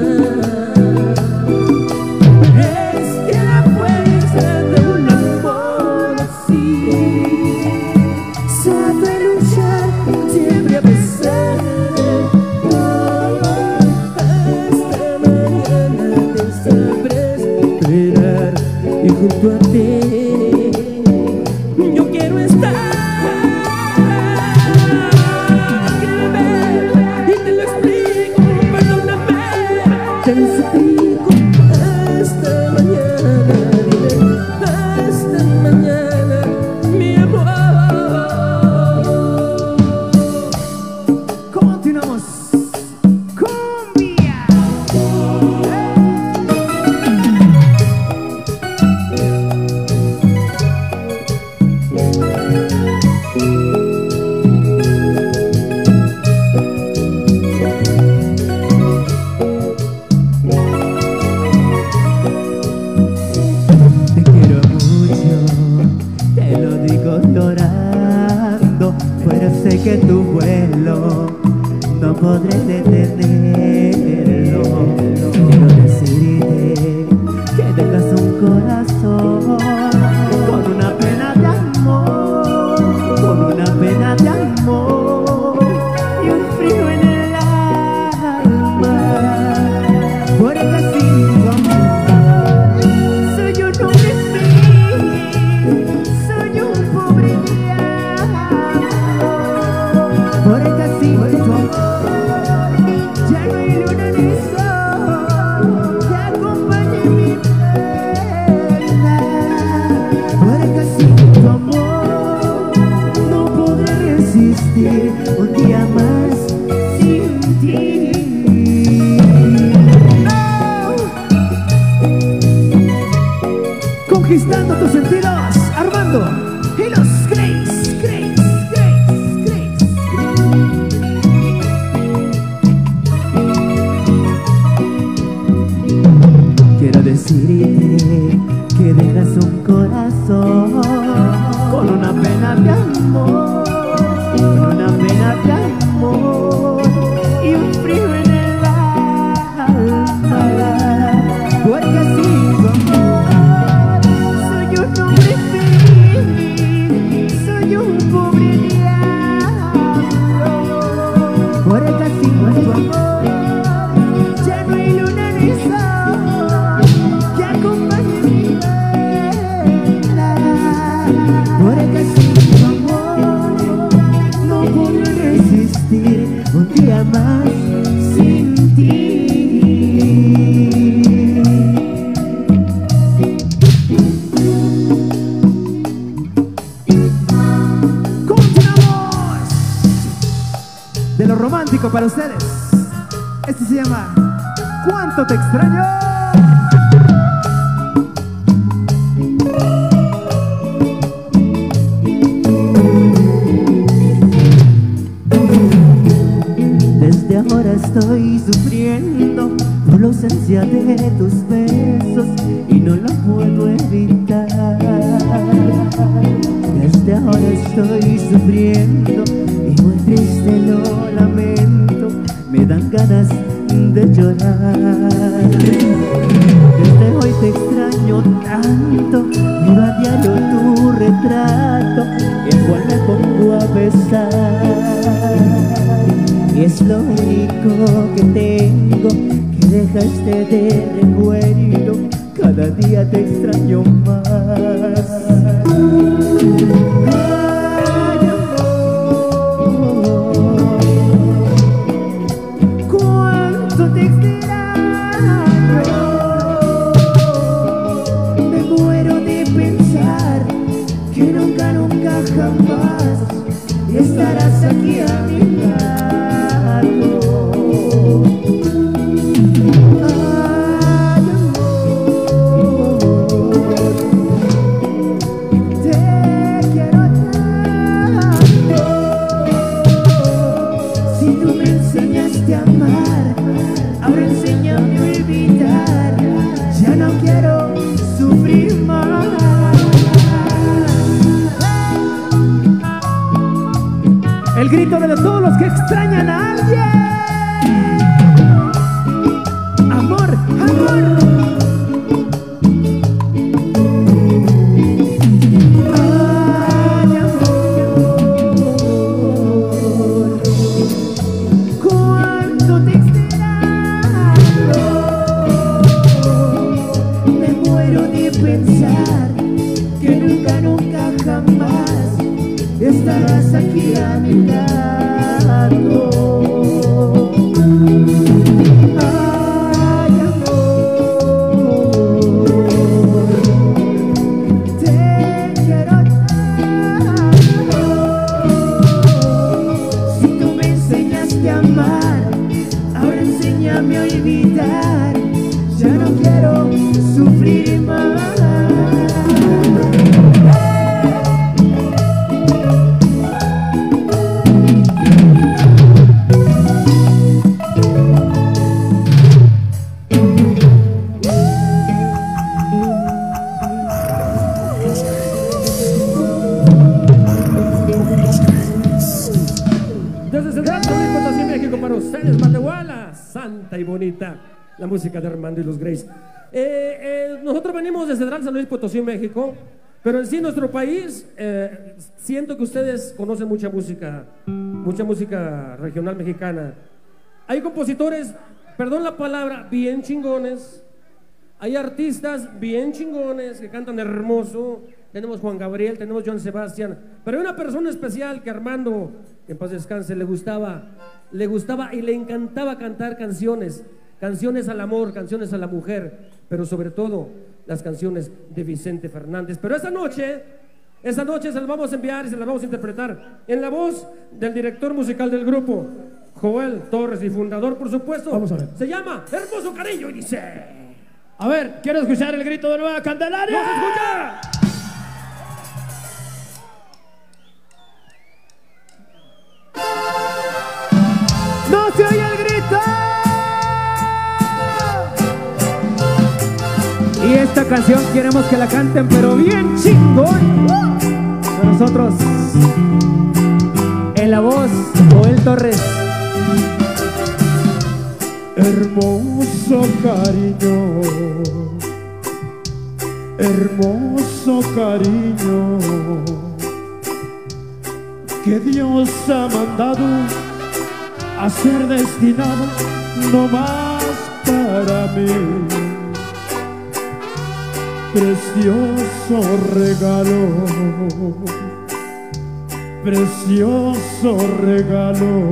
Es que la fuerza de un amor así sabe luchar siempre a pesar de todo. Hasta mañana te sabré esperar y junto a ti yo quiero estar. Escríbeme y te lo explico. Perdóname, te lo suplico. Hasta mañana, dime. Hasta mañana, mi amor. Continuamos. Cumbia. Te quiero mucho, te lo digo llorando, pero sé que tu vuelo no podré detenerlo. Quiero decirte que dejas un corazón con una pena de amor, con una pena de amor y un frío en el alma, porque sin tu amor soy un hombre feliz, soy un pobre diablo, porque sin tu amor ya no hay luna ni sol que acompañe mi pena, porque sin tu amor no podré resistir un día más sin ti. Conquistando tus sentidos, Armando y los Grace, Grace, Grace, Grace. Quiero decirte que dejas un corazón con una pena de amor, con una pena de amor lo romántico para ustedes. Este se llama ¿Cuánto te extraño? Desde ahora estoy sufriendo por la ausencia de tus besos y no lo puedo evitar. Desde ahora estoy sufriendo y muy triste lo lamento, me dan ganas de llorar. Desde hoy te extraño tanto, miro a diario tu retrato, el cual me pongo a besar. Y es lo único que tengo, que dejaste de recuerdo, cada día te extraño más. Ay, amor, cuánto te extraño, me muero de pensar que nunca, nunca jamás estarás aquí a mi lado. El grito de todos los que extrañan a alguien. Amor, amor. Ay, amor, cuánto te extraño, me muero de pensar que nunca, nunca jamás estarás aquí a mi lado. Ay, amor, te quiero tanto. Si tú me enseñaste a amar, ahora enséñame a olvidar. Ya no quiero sufrir más. Santa y bonita la música de Armando y los Grays. Nosotros venimos de Central San Luis Potosí, México, pero en sí nuestro país, siento que ustedes conocen mucha música regional mexicana. Hay compositores, perdón la palabra, bien chingones. Hay artistas bien chingones que cantan hermoso. Tenemos Juan Gabriel, tenemos Joan Sebastián, pero hay una persona especial que Armando, que en paz descanse, le gustaba y le encantaba cantar canciones al amor, canciones a la mujer, pero sobre todo las canciones de Vicente Fernández. Pero esta noche se las vamos a enviar y se las vamos a interpretar en la voz del director musical del grupo, Joel Torres, y fundador, por supuesto. Vamos a ver. Se llama Hermoso Cariño y dice: a ver, quiero escuchar el grito de Nueva Candelaria. ¡No se escucha! ¡No se oye el grito! Y esta canción queremos que la canten, pero bien chingón. Con nosotros, en la voz, Joel Torres. Hermoso cariño, hermoso cariño, que Dios ha mandado a ser destinado no más para mí. Precioso regalo, precioso regalo,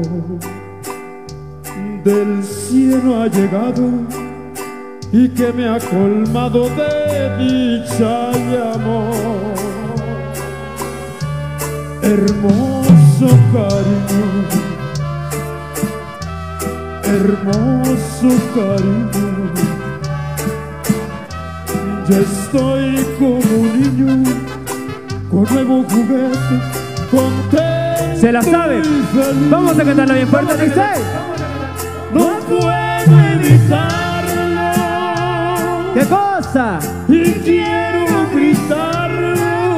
del cielo ha llegado y que me ha colmado de dicha y amor. Hermoso cariño, hermoso cariño. Ya estoy como un niño con nuevo juguete, contento. Se la sabe. Vamos a cantarla bien fuerte, dice. No puedo evitarlo. ¿Qué cosa? Y quiero gritarlo.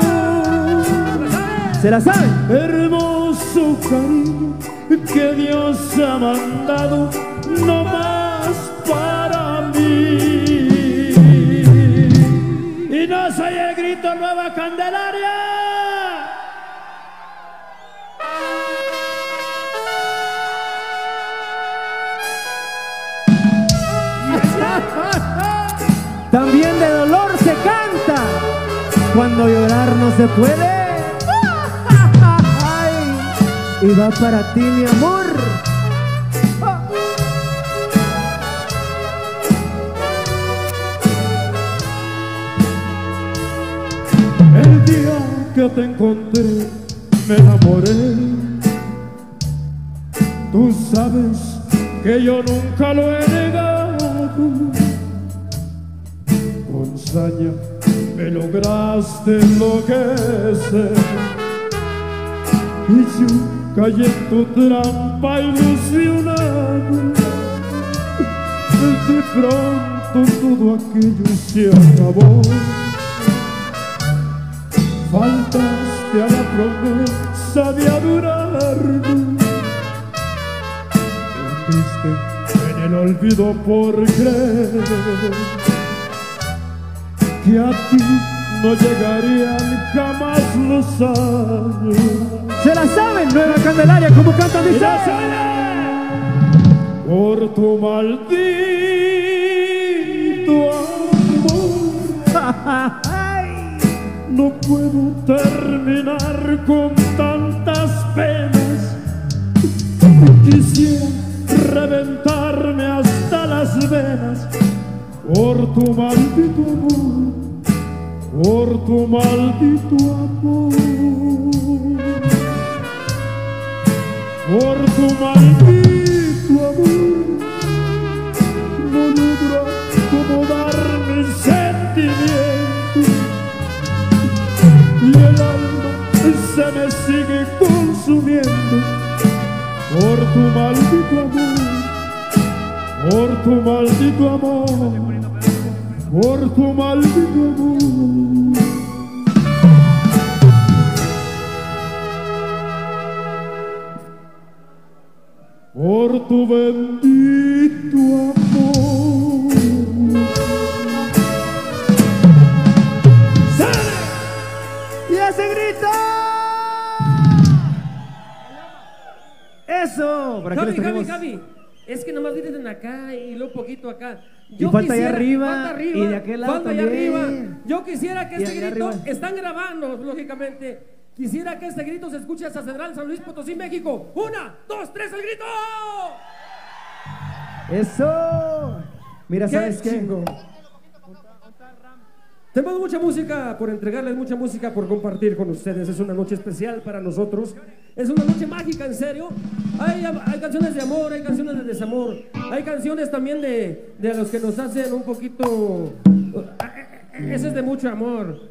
Se la sabe. Hermoso cariño que Dios ha mandado no más para mí. Y no soy el grito Nueva Candelaria. También de dolor se canta cuando llorar no se puede. Y va para ti, mi amor. El día que te encontré me enamoré. Tú sabes que yo nunca lo he negado. Con saña me lograste enloquecer y yo caí en tu trampa ilusionado. De pronto todo aquello se acabó. Faltaste a la promesa de adorarme. Te hundiste en el olvido por creer que a ti no llegarían jamás los años. Se la saben, Nueva Candelaria, como canta mi por tu maldito amor. No puedo terminar con tantas penas. Quisiera reventarme hasta las venas por tu maldito amor, por tu maldito amor, por tu maldito amor. No logro acomodar mis sentimientos y el alma se me sigue consumiendo por tu maldito amor, por tu maldito amor, por tu maldito amor. Por tu bendito amor. ¡Sale! ¡Y ese grito! ¡Eso! ¿Para qué les trajimos? Javi, es que nomás vienen acá y luego poquito acá. Y falta allá arriba, y de aquel lado falta allá también. arriba. Yo quisiera que Y este allá grito, arriba. están grabando, lógicamente. Quisiera que este grito se escuche hasta Central San Luis Potosí, México. 1, 2, 3, el grito. ¡Eso! Mira, ¿sabes qué? Chingón. Tenemos mucha música por entregarles, mucha música por compartir con ustedes. Es una noche especial para nosotros. Es una noche mágica, en serio. Hay canciones de amor, hay canciones de desamor. Hay canciones también de los que nos hacen un poquito... Ese es de mucho amor.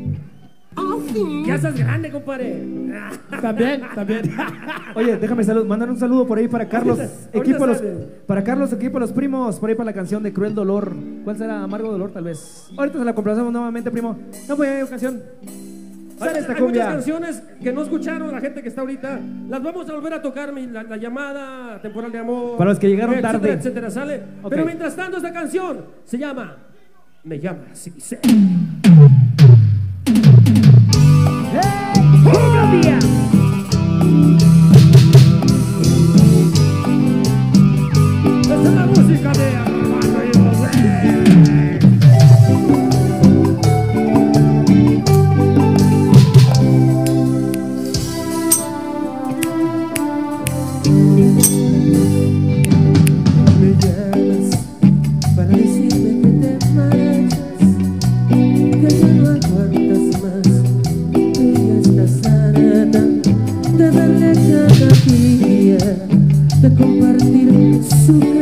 Ya estás grande, compadre. También. Oye, déjame mandar un saludo por ahí para Carlos, Ahorita sale. para Carlos, equipo de los primos, por ahí para la canción de Cruel Dolor. ¿Cuál será? Amargo Dolor, tal vez. Ahorita se la complacemos nuevamente, primo. No, pues hay ocasión. Sale esta Hay muchas cumbia. canciones que no escucharon la gente que está ahorita. Las vamos a volver a tocar, la llamada, Temporal de Amor. Para los que llegaron etcétera, tarde. etcétera, sale. Ok. Pero mientras tanto, esta canción se llama Me llama, sí, sí. ¡Otro día! Esta es la música de Armando y José. Me llamas para decirme que te marchas, que ya no aguantas más. Ella está harta de verle cada día, de compartir su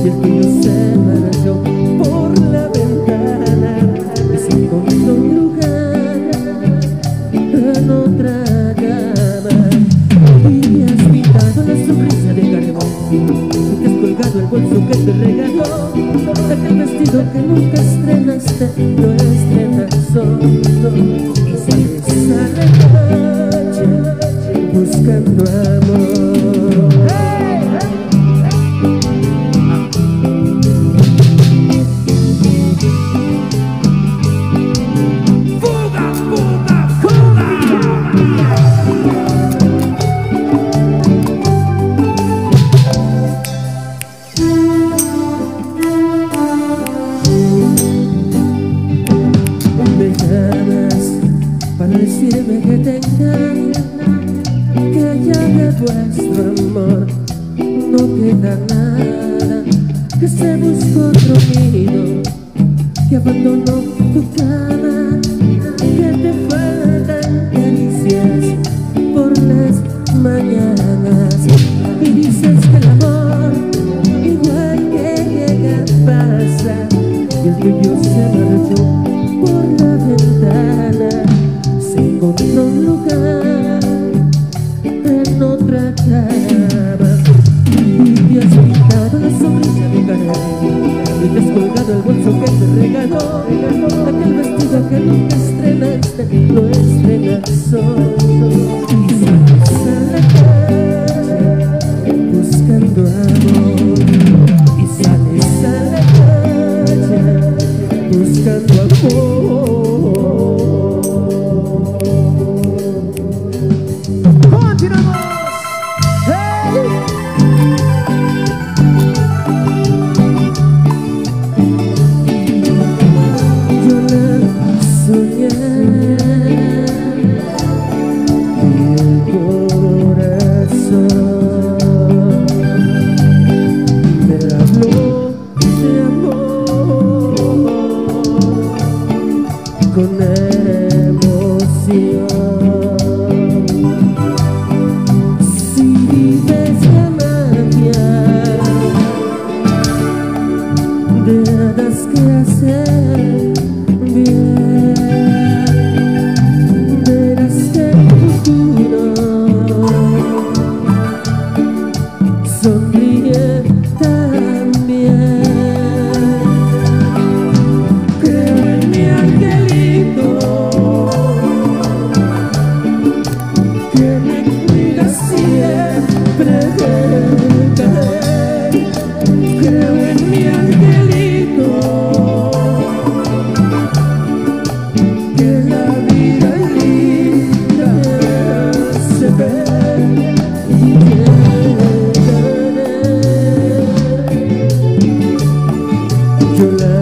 y el tuyo se marchó por la ventana y se encontró un lugar en otra cama. Y has pintado la sonrisa de carbón y te has colgado el bolso que te regaló, aquel vestido que nunca estrenaste, lo estrenas solo y sales a la calle buscando amor. ¡Fuga, fuga, fuga! Me llamas para decirme que te engaño, que ya de vuestro amor no queda nada, que se buscó otro nido, que abandonó tu cama, que te faltan caricias por las mañanas y dices que el amor igual que llega pasa y el tuyo se marchó por la ventana, se encontró un lugar en otra cama y te has pintado la sonrisa de cariño y te has colgado el bolso que te regaló, aquel vestido que nunca estrenaste, lo estrenas solo y sales a la calle buscando amor y sales a la calle buscando amor. Yo la soñé y el corazón me habló de amor con emoción. Si vives la magia de hadas que hacen bien, verás que el futuro sonríe también. Creo en mi angelito que me cuida siempre de caer. Creo en mi angelito que la vida es linda se ve y llegaré. Yo la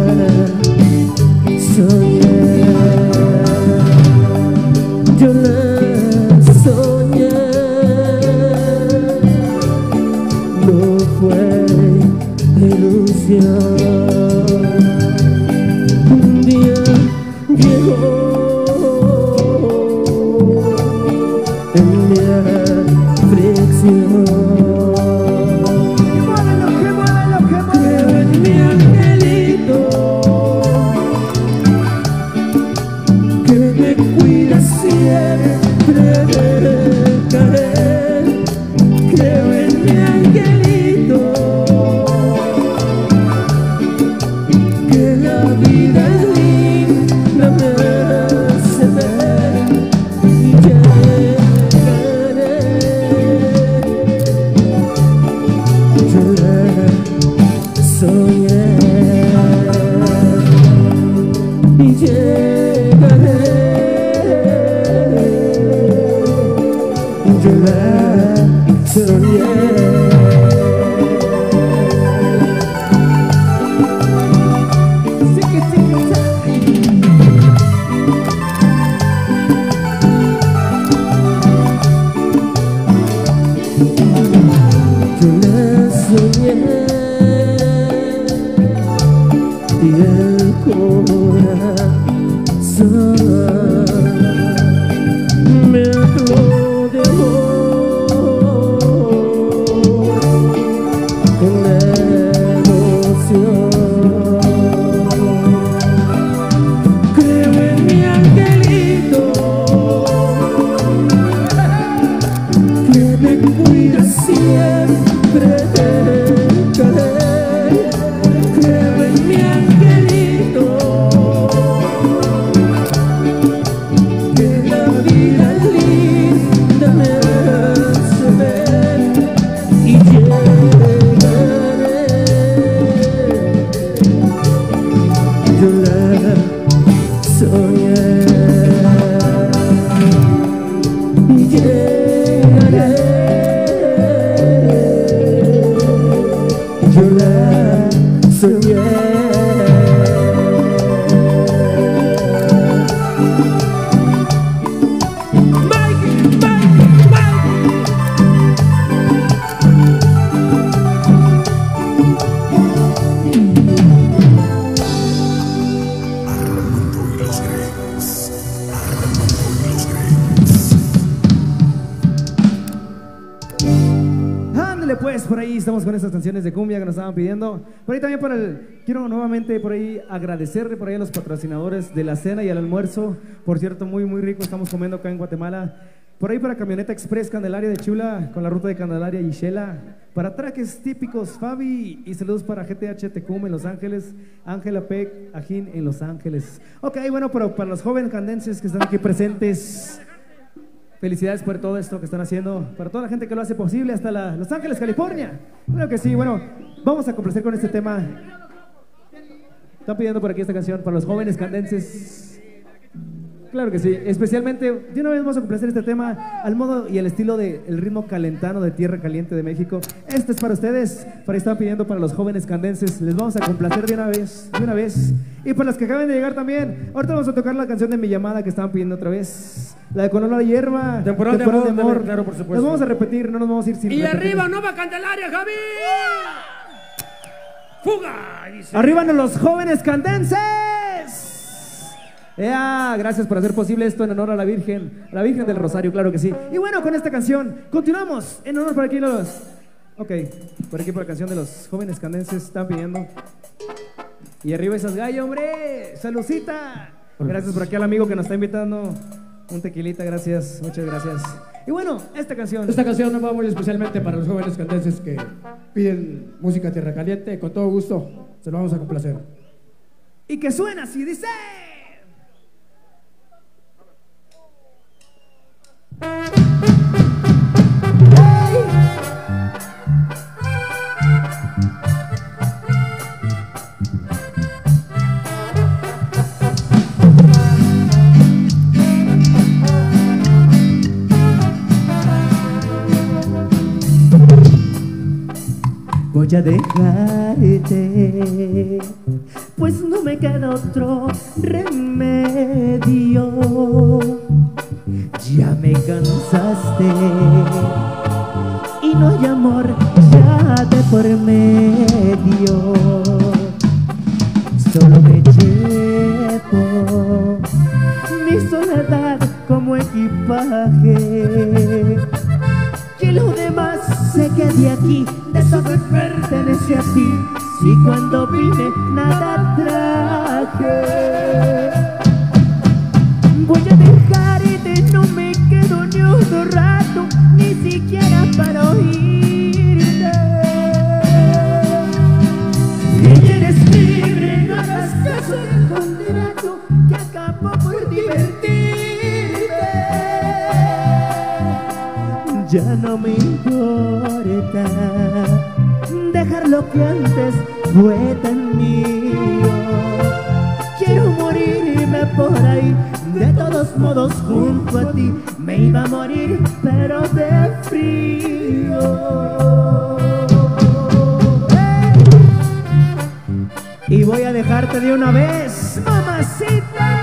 soñé, yo la soñé, no fue ilusión. Un día llegó en mi aflicción. Creo en mi angelito que me cuida siempre de caer. Creo en mi angelito que la vida es linda. Pues por ahí estamos con estas canciones de cumbia que nos estaban pidiendo. Por ahí también quiero nuevamente por ahí agradecerle por ahí a los patrocinadores de la cena y el almuerzo. Por cierto, muy muy rico, estamos comiendo acá en Guatemala. Por ahí para Camioneta Express Candelaria de Chula, con la ruta de Candelaria y Shela. Para trajes típicos, Fabi. Y saludos para GTH Tecum en Los Ángeles, Ángela Peck, Ajín en Los Ángeles. Ok, bueno, pero para los jóvenes candenses que están aquí presentes, felicidades por todo esto que están haciendo, para toda la gente que lo hace posible, hasta Los Ángeles, California. Claro que sí, bueno, vamos a complacer con este tema. Están pidiendo por aquí esta canción para los jóvenes candenses. Claro que sí, especialmente, de una vez vamos a complacer este tema al modo y el estilo del ritmo calentano de Tierra Caliente de México. Este es para ustedes, para ahí están pidiendo para los jóvenes candenses. Les vamos a complacer de una vez. Y para los que acaban de llegar también, ahorita vamos a tocar la canción de Mi Llamada que estaban pidiendo otra vez. La de Con Olor a Hierba, Temporal de amor. Claro, por supuesto. Nos vamos a repetir, no nos vamos a ir sin Y repetir. arriba, Nueva Candelaria, Javi. Fuga. Dice. Arriba los jóvenes candenses. Gracias por hacer posible esto en honor a la Virgen del Rosario, claro que sí. Y bueno, con esta canción continuamos en honor por aquí por la canción de los jóvenes candenses están pidiendo. Y arriba esas gallas, hombre, saludcita. Gracias por aquí al amigo que nos está invitando un tequilita, gracias, muchas gracias. Y bueno, esta canción nos va muy especialmente para los jóvenes candenses que piden música Tierra Caliente. Con todo gusto, se lo vamos a complacer. Y que suena así, dice. Voy a dejarte, pues no me queda otro remedio. Ya me cansaste y no hay amor ya de por medio. Solo me llevo mi soledad como equipaje. Que lo demás se quede aquí, de eso me pertenece a ti. Si cuando vine nada traje, voy a dejarte, no me quedo ni un rato, ni siquiera para oírte. Y eres libre, no hagas caso del contrato que acabó por divertirte. Ya no me importa dejar lo que antes fue tan mío. Quiero morirme por ahí, de todos modos junto a ti. Me iba a morir pero de frío. Y voy a dejarte de una vez, mamacita.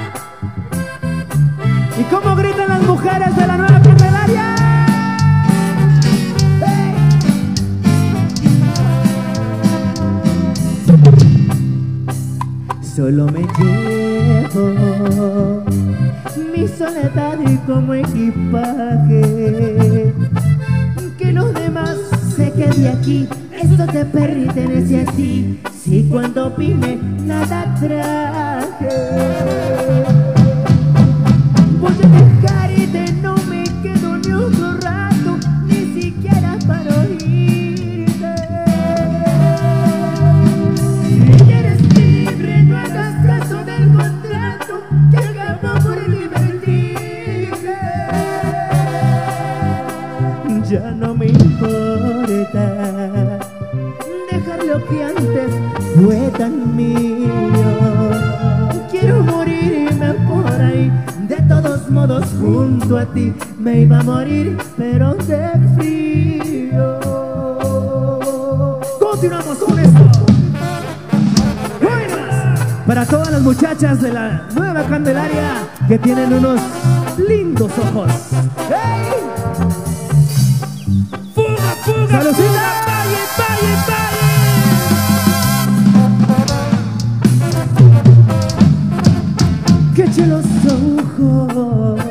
¿Y cómo gritan las mujeres de la Nueva Candelaria? Solo me llevo mi soledad como equipaje. Que los demás se quede aquí, esto te pertenece a ti. Si cuando vine nada traje, voy a dejarte, no me quedo ni un rato, ni siquiera para oírte. Y eres libre, no hagas caso del contrato que acabó por divertirte. Ya no me importa dejar lo que antes fue tan mío. Quiero morirme por ahí, de todos modos junto a ti. Me iba a morir pero de frío. Continuamos con esto. Buenas. Para todas las muchachas de la Nueva Candelaria que tienen unos lindos ojos. ¡Hey! ¡Fuga, fuga! ¡Saludcita! ¡Valle, valle, valle! Que eche los ojos,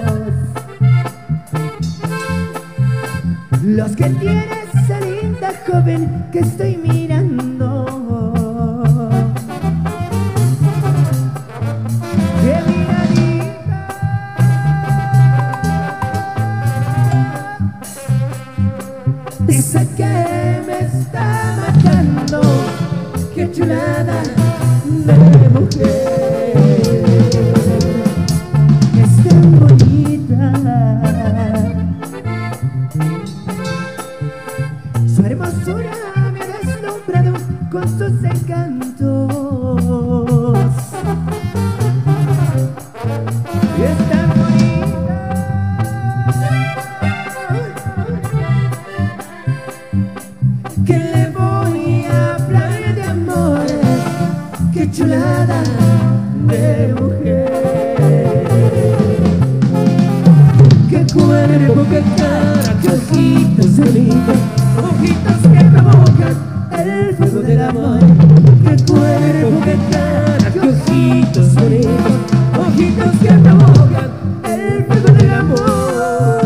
los que tiene esa linda joven que estoy mirando. ¡Qué miradita! Esa que me está matando. ¡Qué chulada de mujer! Es tan bonita. Su hermosura me ha deslumbrado con sus encantos. Y es tan bonita que le voy a hablar de amor. Qué chulada de mujer. Qué cuerpo, qué cara, qué ojitos bonitos, ojitos que provocan el fuego del amor. Qué cuerpo, qué cara, qué ojitos bonitos, ojitos que provocan el fuego del amor.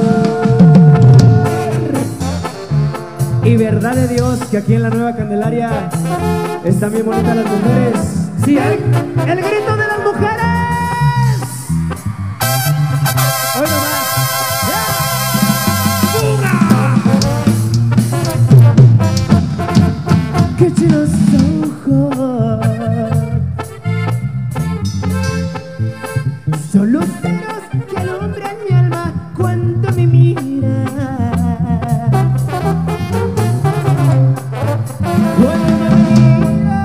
Y verdad de Dios que aquí en la Nueva Candelaria están bien bonitas las mujeres. Sí, el grito de las mujeres. Hoy nomás. Que eche los ojos, son luceros que alumbran mi alma cuando me mira. Cuando me mira.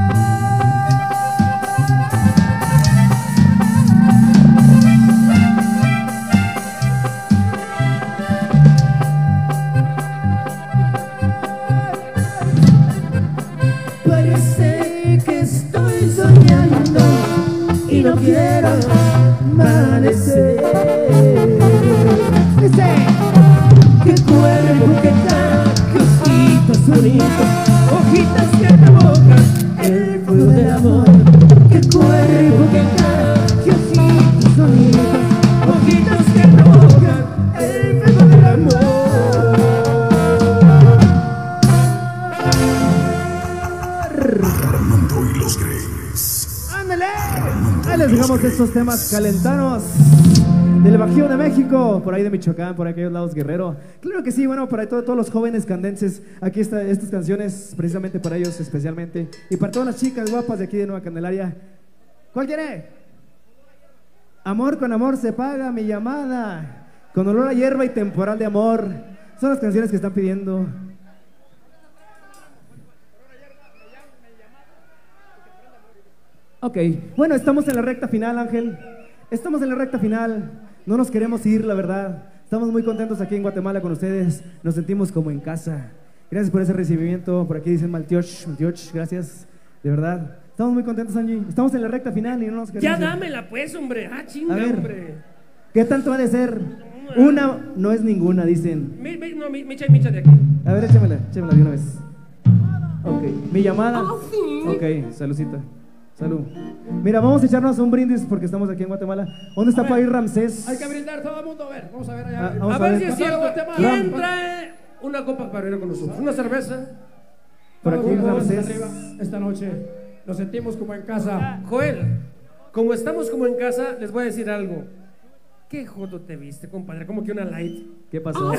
Parece que estoy soñando y no quiero amanecer. Dice, qué cuerpo, qué cara, qué ojitos bonitos, ojitos que provocan el fuego del amor. Qué cuerpo, qué cara, qué ojitos bonitos, ojitos que provocan el fuego del amor. Armando y los Greys. ¡Ándale! Ahí les dejamos estos temas calentanos del Bajío de México, por ahí de Michoacán, por aquellos lados Guerrero. Claro que sí, bueno, para todos los jóvenes candenses, aquí están estas canciones precisamente para ellos especialmente. Y para todas las chicas guapas de aquí de Nueva Candelaria. ¿Cuál quiere? Amor con amor se paga mi llamada, con olor a hierba y temporal de amor. Son las canciones que están pidiendo. Ok, bueno, estamos en la recta final, Ángel. Estamos en la recta final. No nos queremos ir, la verdad. Estamos muy contentos aquí en Guatemala con ustedes. Nos sentimos como en casa. Gracias por ese recibimiento. Por aquí dicen Maltioch, gracias. De verdad. Estamos muy contentos, Angie. Estamos en la recta final y no nos queremos Ya ir. dámela pues, hombre. Ah, chinga, A ver. hombre. ¿Qué tanto ha de ser? Una no es ninguna, dicen. No, micha y micha de aquí. A ver, échamela de una vez. Ok, mi llamada. Ok, saludcita. Salud. Mira, vamos a echarnos un brindis porque estamos aquí en Guatemala. ¿Dónde está A ver, para ir Ramsés? Hay que brindar todo el mundo, a ver, vamos a ver allá. Ah, vamos A a ver ver. si es Para cierto. Guatemala. ¿Quién trae una copa para ir con nosotros? ¿Una cerveza? Por aquí Todos Ramsés. arriba esta noche nos sentimos como en casa. Joel, como estamos como en casa, les voy a decir algo. ¿Qué jodo te viste, compadre? ¿Cómo que una light? ¿Qué pasó?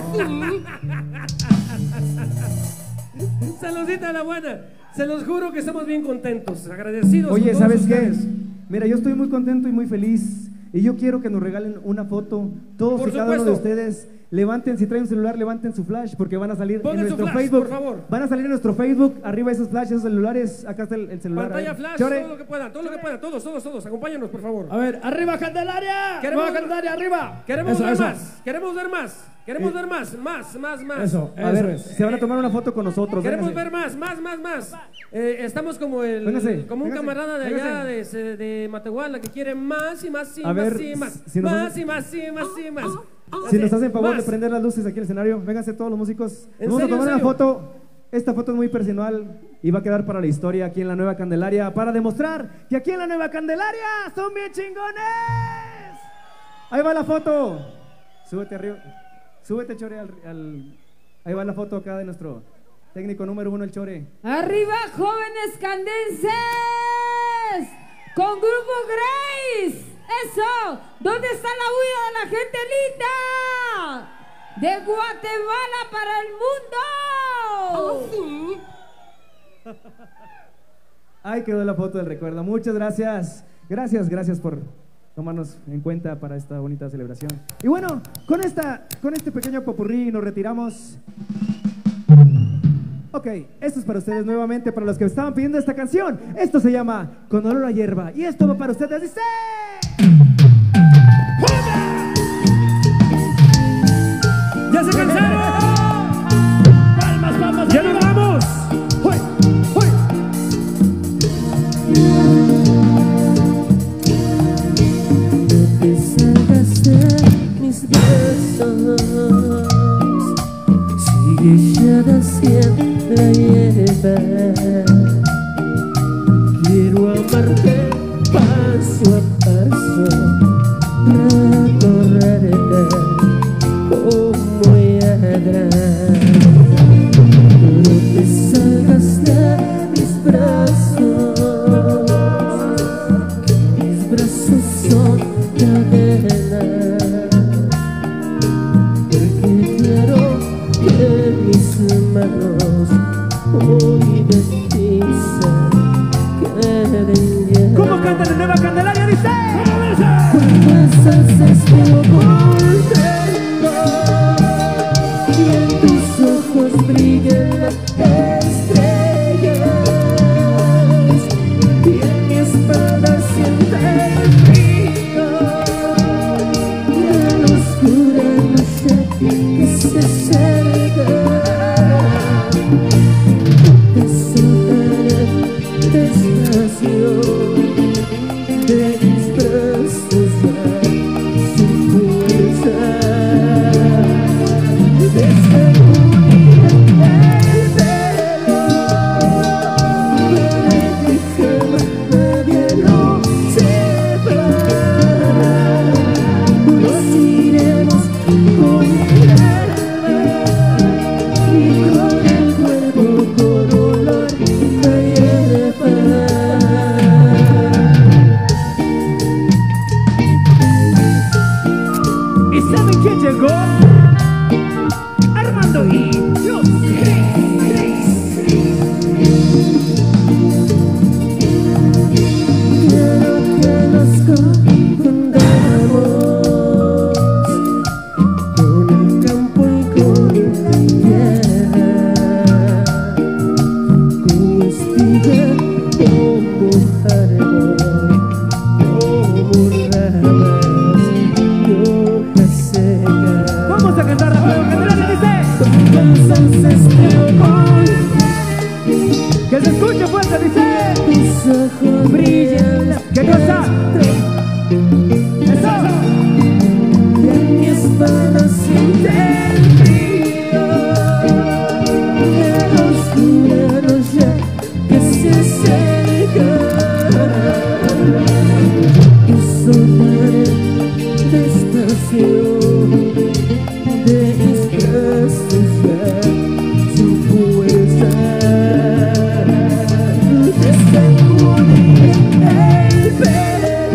Saludita a la buena. Se los juro que estamos bien contentos, agradecidos. Oye, con ¿sabes todos qué? ustedes. Mira, yo estoy muy contento y muy feliz. Y yo quiero que nos regalen una foto, todos Por y cada uno de supuesto. ustedes, levanten, si traen un celular, levanten su flash porque van a salir Pongan en su nuestro flash, Facebook. por favor. Van a salir en nuestro Facebook, arriba esos flashes, esos celulares, acá está el celular. Pantalla flash, Chore. todo lo que puedan, todos, acompáñanos, por favor. A ver, arriba Candelaria. Queremos- Nueva Candelaria, arriba. Queremos Eso, ver eso. más, queremos ver más, queremos ver más. Eso, A ver, es. se van a tomar una foto con nosotros. Queremos vénganse. ver más. Estamos como Véngase, como un véngase, camarada de allá de Matehuala que quiere más y más y A ver, más y más. si nos Más hacen- y más y más y más. Si nos hacen favor de Más. prender las luces aquí en el escenario, vénganse todos los músicos. ¿En Vamos a serio, tomar en una serio? foto. Esta foto es muy personal y va a quedar para la historia aquí en la Nueva Candelaria para demostrar que aquí en la Nueva Candelaria son bien chingones. Ahí va la foto. Súbete arriba. Súbete, Chore, ahí va la foto acá de nuestro técnico número 1, el Chore. Arriba, jóvenes candenses, con Grupo Grace. Eso, ¿dónde está la huida de la gente linda? De Guatemala para el mundo. Ahí quedó la foto del recuerdo. Muchas gracias. Gracias por tomarnos en cuenta para esta bonita celebración. Y bueno, con este pequeño popurrí nos retiramos. Ok, esto es para ustedes nuevamente, para los que estaban pidiendo esta canción. Esto se llama Con olor a hierba. Y esto va para ustedes, dice... ¡Ya se cansaron! Palmas, ¡Ya nos vamos! ¡Hoy! Que salgas de mis brazos, sigue ya haciendo la hierba. Quiero amarte paso a paso, recorrerte como yadra. Quiero que salgas de mis brazos, que mis brazos son cadena, porque quiero que mis manos hoy deslizan, queden llenas. ¿Cómo canta la Nueva Candelaria? Dice... Pasas por dentro y en tus ojos brillan las estrellas y en mi espalda siente el frío de la oscura noche que se acerca. Te soltaré despacio de mis brazos ya sin fuerza. Desde unir el pelo para que jamás nadie lo sepa. Nos iremos con el alma y con el cuerpo con olor a hierba. ¿Y saben quién llegó? Armando y los Quiero que nos confundamos con el campo y con la tierra, como espiga, como árbol, como ramas y hojas secas. Vamos a cantar la Nueva Candelaria, dice... Entonces Que se escuche fuerte, dice... tus ojos brillan. ¿Qué cosa? ¡Eso! Y en mi espalda siente el frío de la oscura noche que se acerca. Y soltaré despacio de mis brazos ya sin fuerza. Desde unir el pelo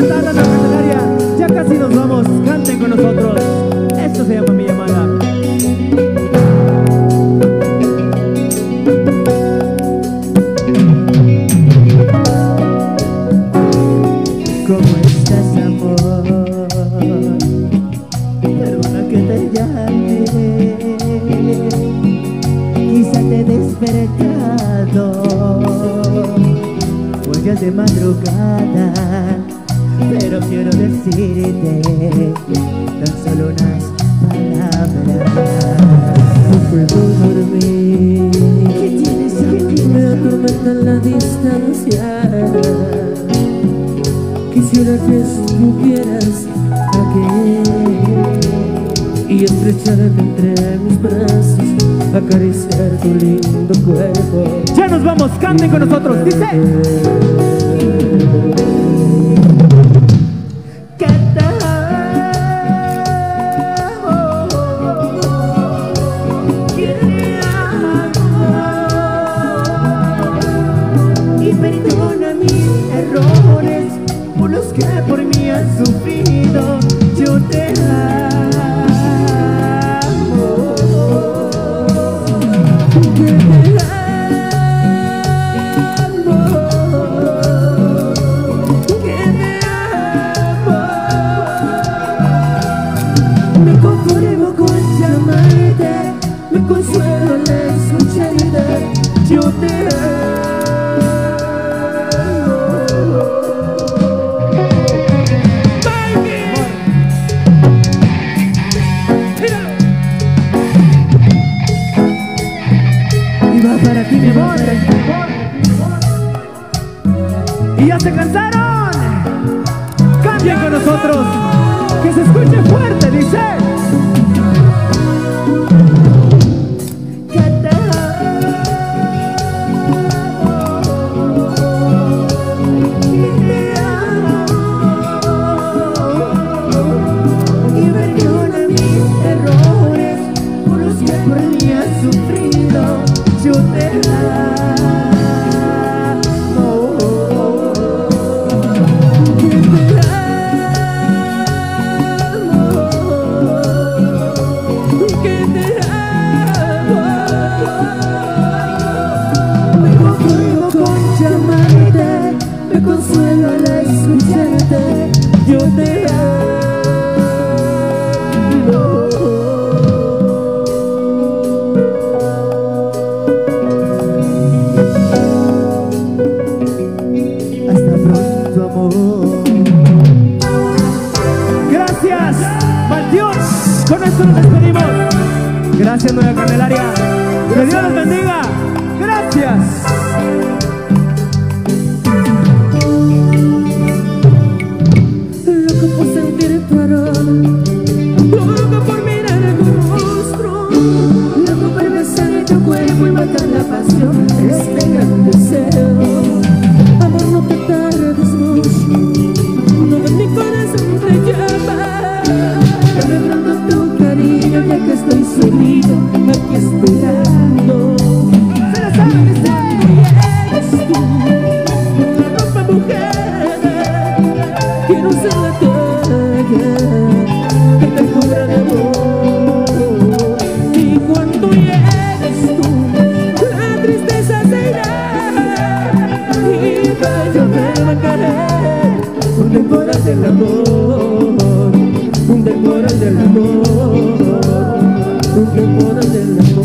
cantando la Candelaria. Ya casi nos vamos, canten con nosotros. Esto se llama Mi Llamada. ¿Cómo estás, amor? Perdona que te llame, quizá te he despertado, pues ya es de madrugada, pero quiero decirte tan solo unas palabras. No puedo dormir, ¿qué tienes aquí? Me atormenta la distancia. Quisiera que estuvieras aquí y estrecharte entre mis brazos, acariciar tu lindo cuerpo. Ya nos vamos, canten con nosotros, dice. ¿Qué tal? Y perdona mis errores, por los que por mí has sufrido. Yo te amo, que te amo, que te amo. Me conformo con llamarte, me consuelo al escucharte. Yo te amo. Para ti, mi amor. Y ya se cansaron. Cambien con nosotros. Que se escuche fuerte, dice. Que te amo. Y perdona mis errores, por los que por mí has sufrido. Yo te amo, que te amo, que te amo. Me conformo con llamarte, me consuelo al escucharte. Yo te amo. Gracias, Maldios. Con esto nos despedimos. Gracias, Nueva Candelaria. Que Dios los bendiga. Gracias. Loco por sentir tu aroma, loco por mirar tu rostro, loco por besar tu cuerpo y matar la pasión. Este gran deseo. Amor, no te tardes mucho, no ves mi corazón te llama. Celebrando tu cariño ya que estoy solito aquí esperando. Se la sabe que eres tú, una ropa mujer. Quiero ser la talla que te cubra de amor. Y cuando llegues tú, la tristeza se irá y yo me va a caer. Un temporal del amor, un temporal del amor, un temporal del amor.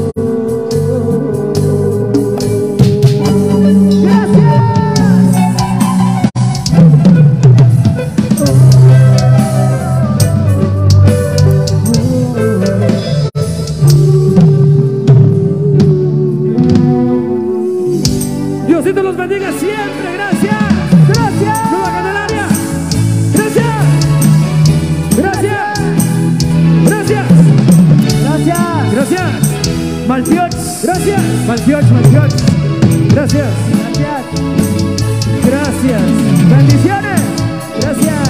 Diosito los bendiga siempre, gracias. Gracias. Nueva Candelaria. Gracias. Gracias. Gracias. Gracias. Gracias. Malfioch. Gracias. Malfioch, Malfioch. Gracias. Gracias. Gracias. Bendiciones. Gracias.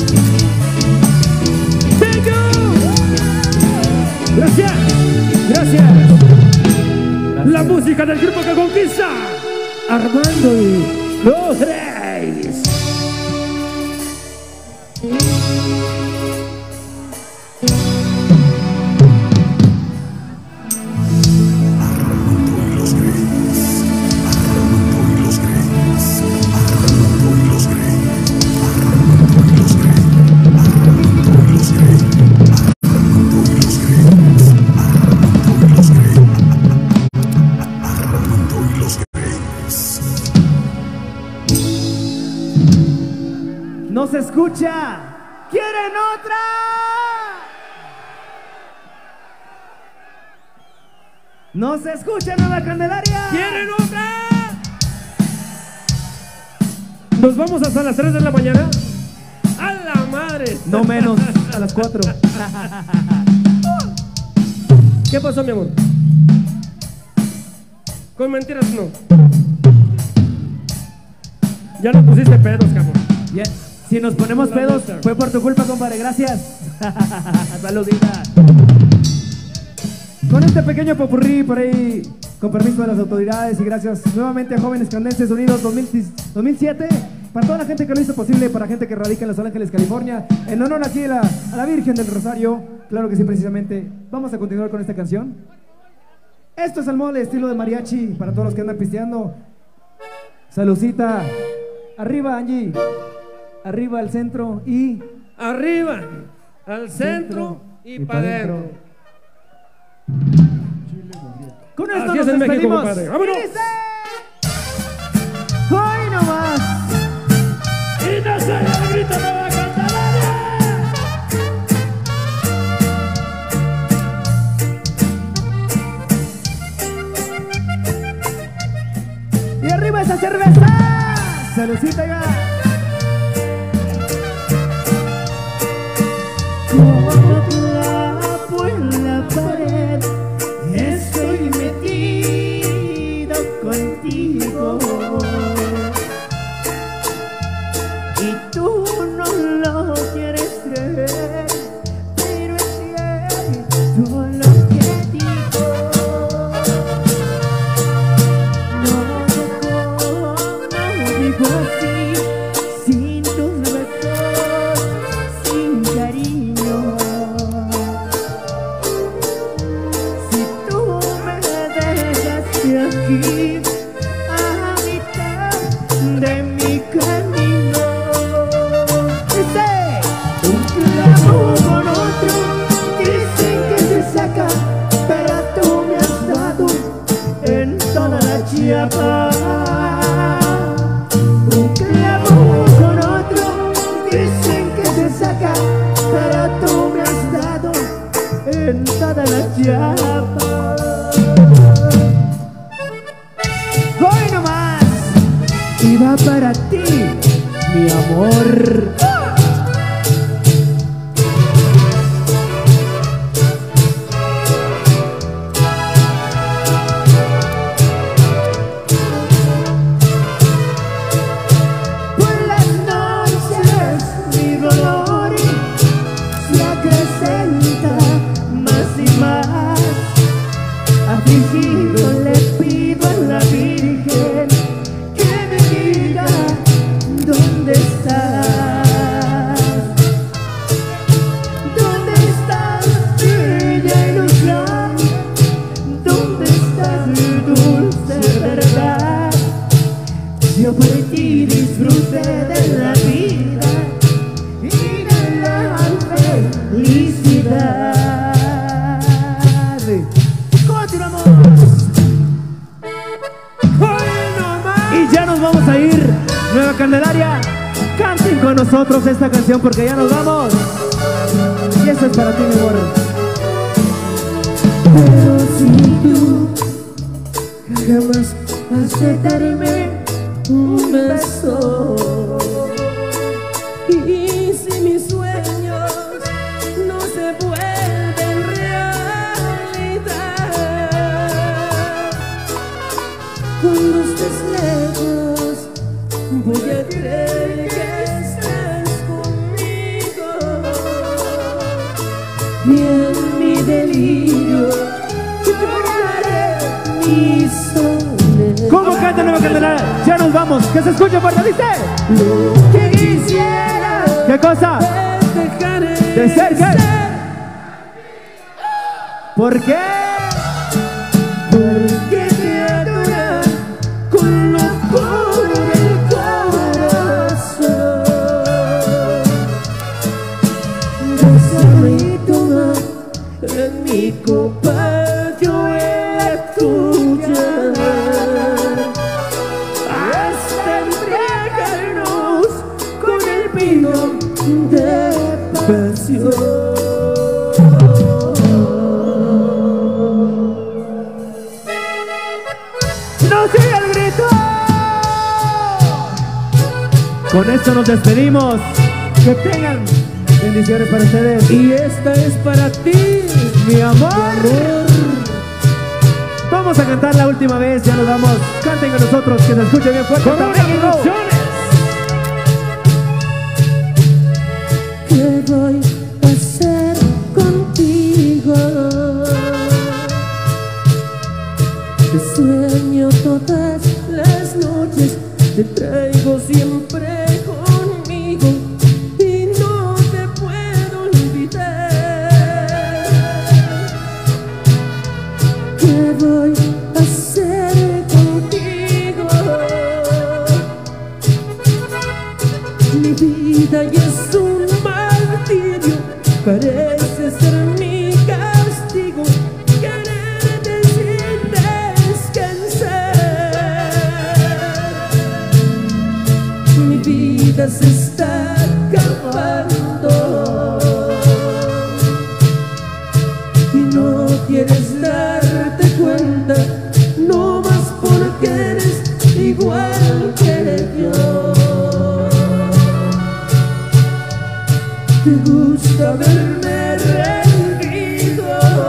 Thank you. Gracias. Gracias. La música del grupo que conquista. Armando y los Reyes. No se escucha. ¿Quieren otra? No se escucha, Nueva Candelaria. ¿Quieren otra? Nos vamos hasta las 3 de la mañana. ¡A la madre! No menos, a las 4. ¿Qué pasó, mi amor? Con mentiras no. Ya no pusiste pedos, cabrón. Yeah. Si nos ponemos pedos, fue por tu culpa, compadre. Gracias. Saludita. Con este pequeño popurrí por ahí, con permiso de las autoridades y gracias nuevamente a Jóvenes Candenses Unidos 2007, para toda la gente que lo hizo posible, para gente que radica en Los Ángeles, California, en honor aquí a la Virgen del Rosario. Claro que sí, precisamente. Vamos a continuar con esta canción. Esto es el mole, estilo de mariachi, para todos los que andan pisteando. Salucita. Arriba, Angie. Arriba al centro y... Arriba, al centro y para adentro. Con esto Así nos es en México, despedimos. compadre. ¡Vámonos! ¡Y dice! ¡Hoy nomás! Y no se le grita Nueva Candelaria. ¡Y arriba esa cerveza! ¡Saludcita ya! Como clavo en la pared, estoy metido contigo. Y tú no lo quieres creer, pero es cierto lo que digo. No sé cómo vivo así, sin tus besos, sin cariño. Si tú me dejaste aquí a mitad de mi camino, dice un clavo con otro, dicen que se saca, pero tú me has dado en toda la chiapa. Un clavo con otro, dicen que se saca, pero tú me has dado en toda la chiapa. Hoy nomás, y va para ti, mi amor. Por las noches mi dolor se acrecenta más y más. Afligido le pido a la Virgen que me diga dónde estás. ¿Dónde estás, bella ilusión? ¿Dónde estás, dulce verdad? Yo por ti disfruté de la vida y de la felicidad. Continuamos. Y ya nos vamos a ir, Nueva Candelaria. Canten con nosotros esta canción porque ya nos vamos. Y eso es para ti, mi amor. Pero si tú jamás vas a darme un beso, y si mis sueños no se vuelven realidad, cuando estés lejos voy a creer que estás conmigo, y en mi delirio lloraré mi soledad. ¿Cómo canta Nueva Candelaria? Ya nos vamos. Que se escuche fuerte, dice. Lo que quisiera ¿Qué cosa? ¿De ser qué? ¿Por qué? Porque te adora con locura el corazón. Bésame y toma en mi copa, yo en la tuya, hasta embriagarnos con el vino de pasión. Con esto nos despedimos. Que tengan bendiciones para ustedes. Y esta es para ti, mi amor. Vamos a cantar la última vez, ya nos vamos. Canten con nosotros, que se escuche bien fuerte. Con ¿qué voy a hacer contigo? Te sueño todas las noches, te traigo siempre conmigo y no te puedo olvidar. ¿Qué voy a hacer contigo? Mi vida ya es un martirio, parece ser mi castigo. Quererte sin descansar. Mi vida se está acabando y no quieres darte cuenta, no más porque eres igual que yo. Te gusta verme rendido,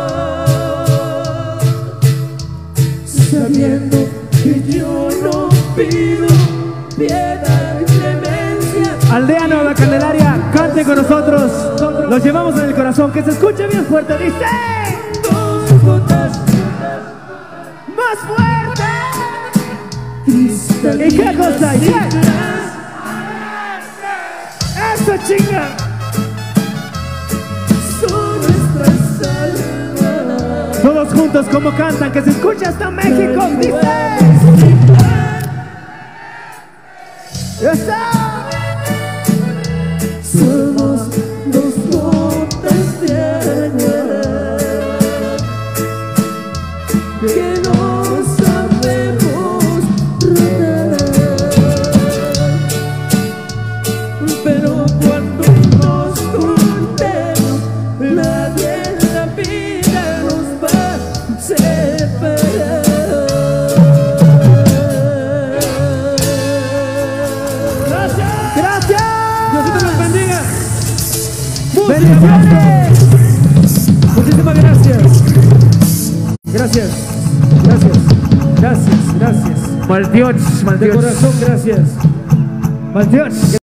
sabiendo que yo no pido piedad y clemencia. Aldea Nueva Candelaria, canten con nosotros. Los llevamos en el corazón, que se escuche bien fuerte. Dice: Dos gotas más fuerte. cristalinas. ¿Y qué cosa? ¿Y qué? ¡Eso, chinga! Son nuestras almas. Todos juntos como cantan, que se escuche hasta México. Dice: ¡Eso! Somos dos gotas de agua que no sabemos rodar, pero cuando nos juntemos nadie en la vida nos va a separar. ¡Gracias! Diosito los bendiga. ¡Bendiciones! Muchísimas gracias. Gracias. Gracias. Gracias. Gracias. Maldios, De corazón, gracias. Maldios.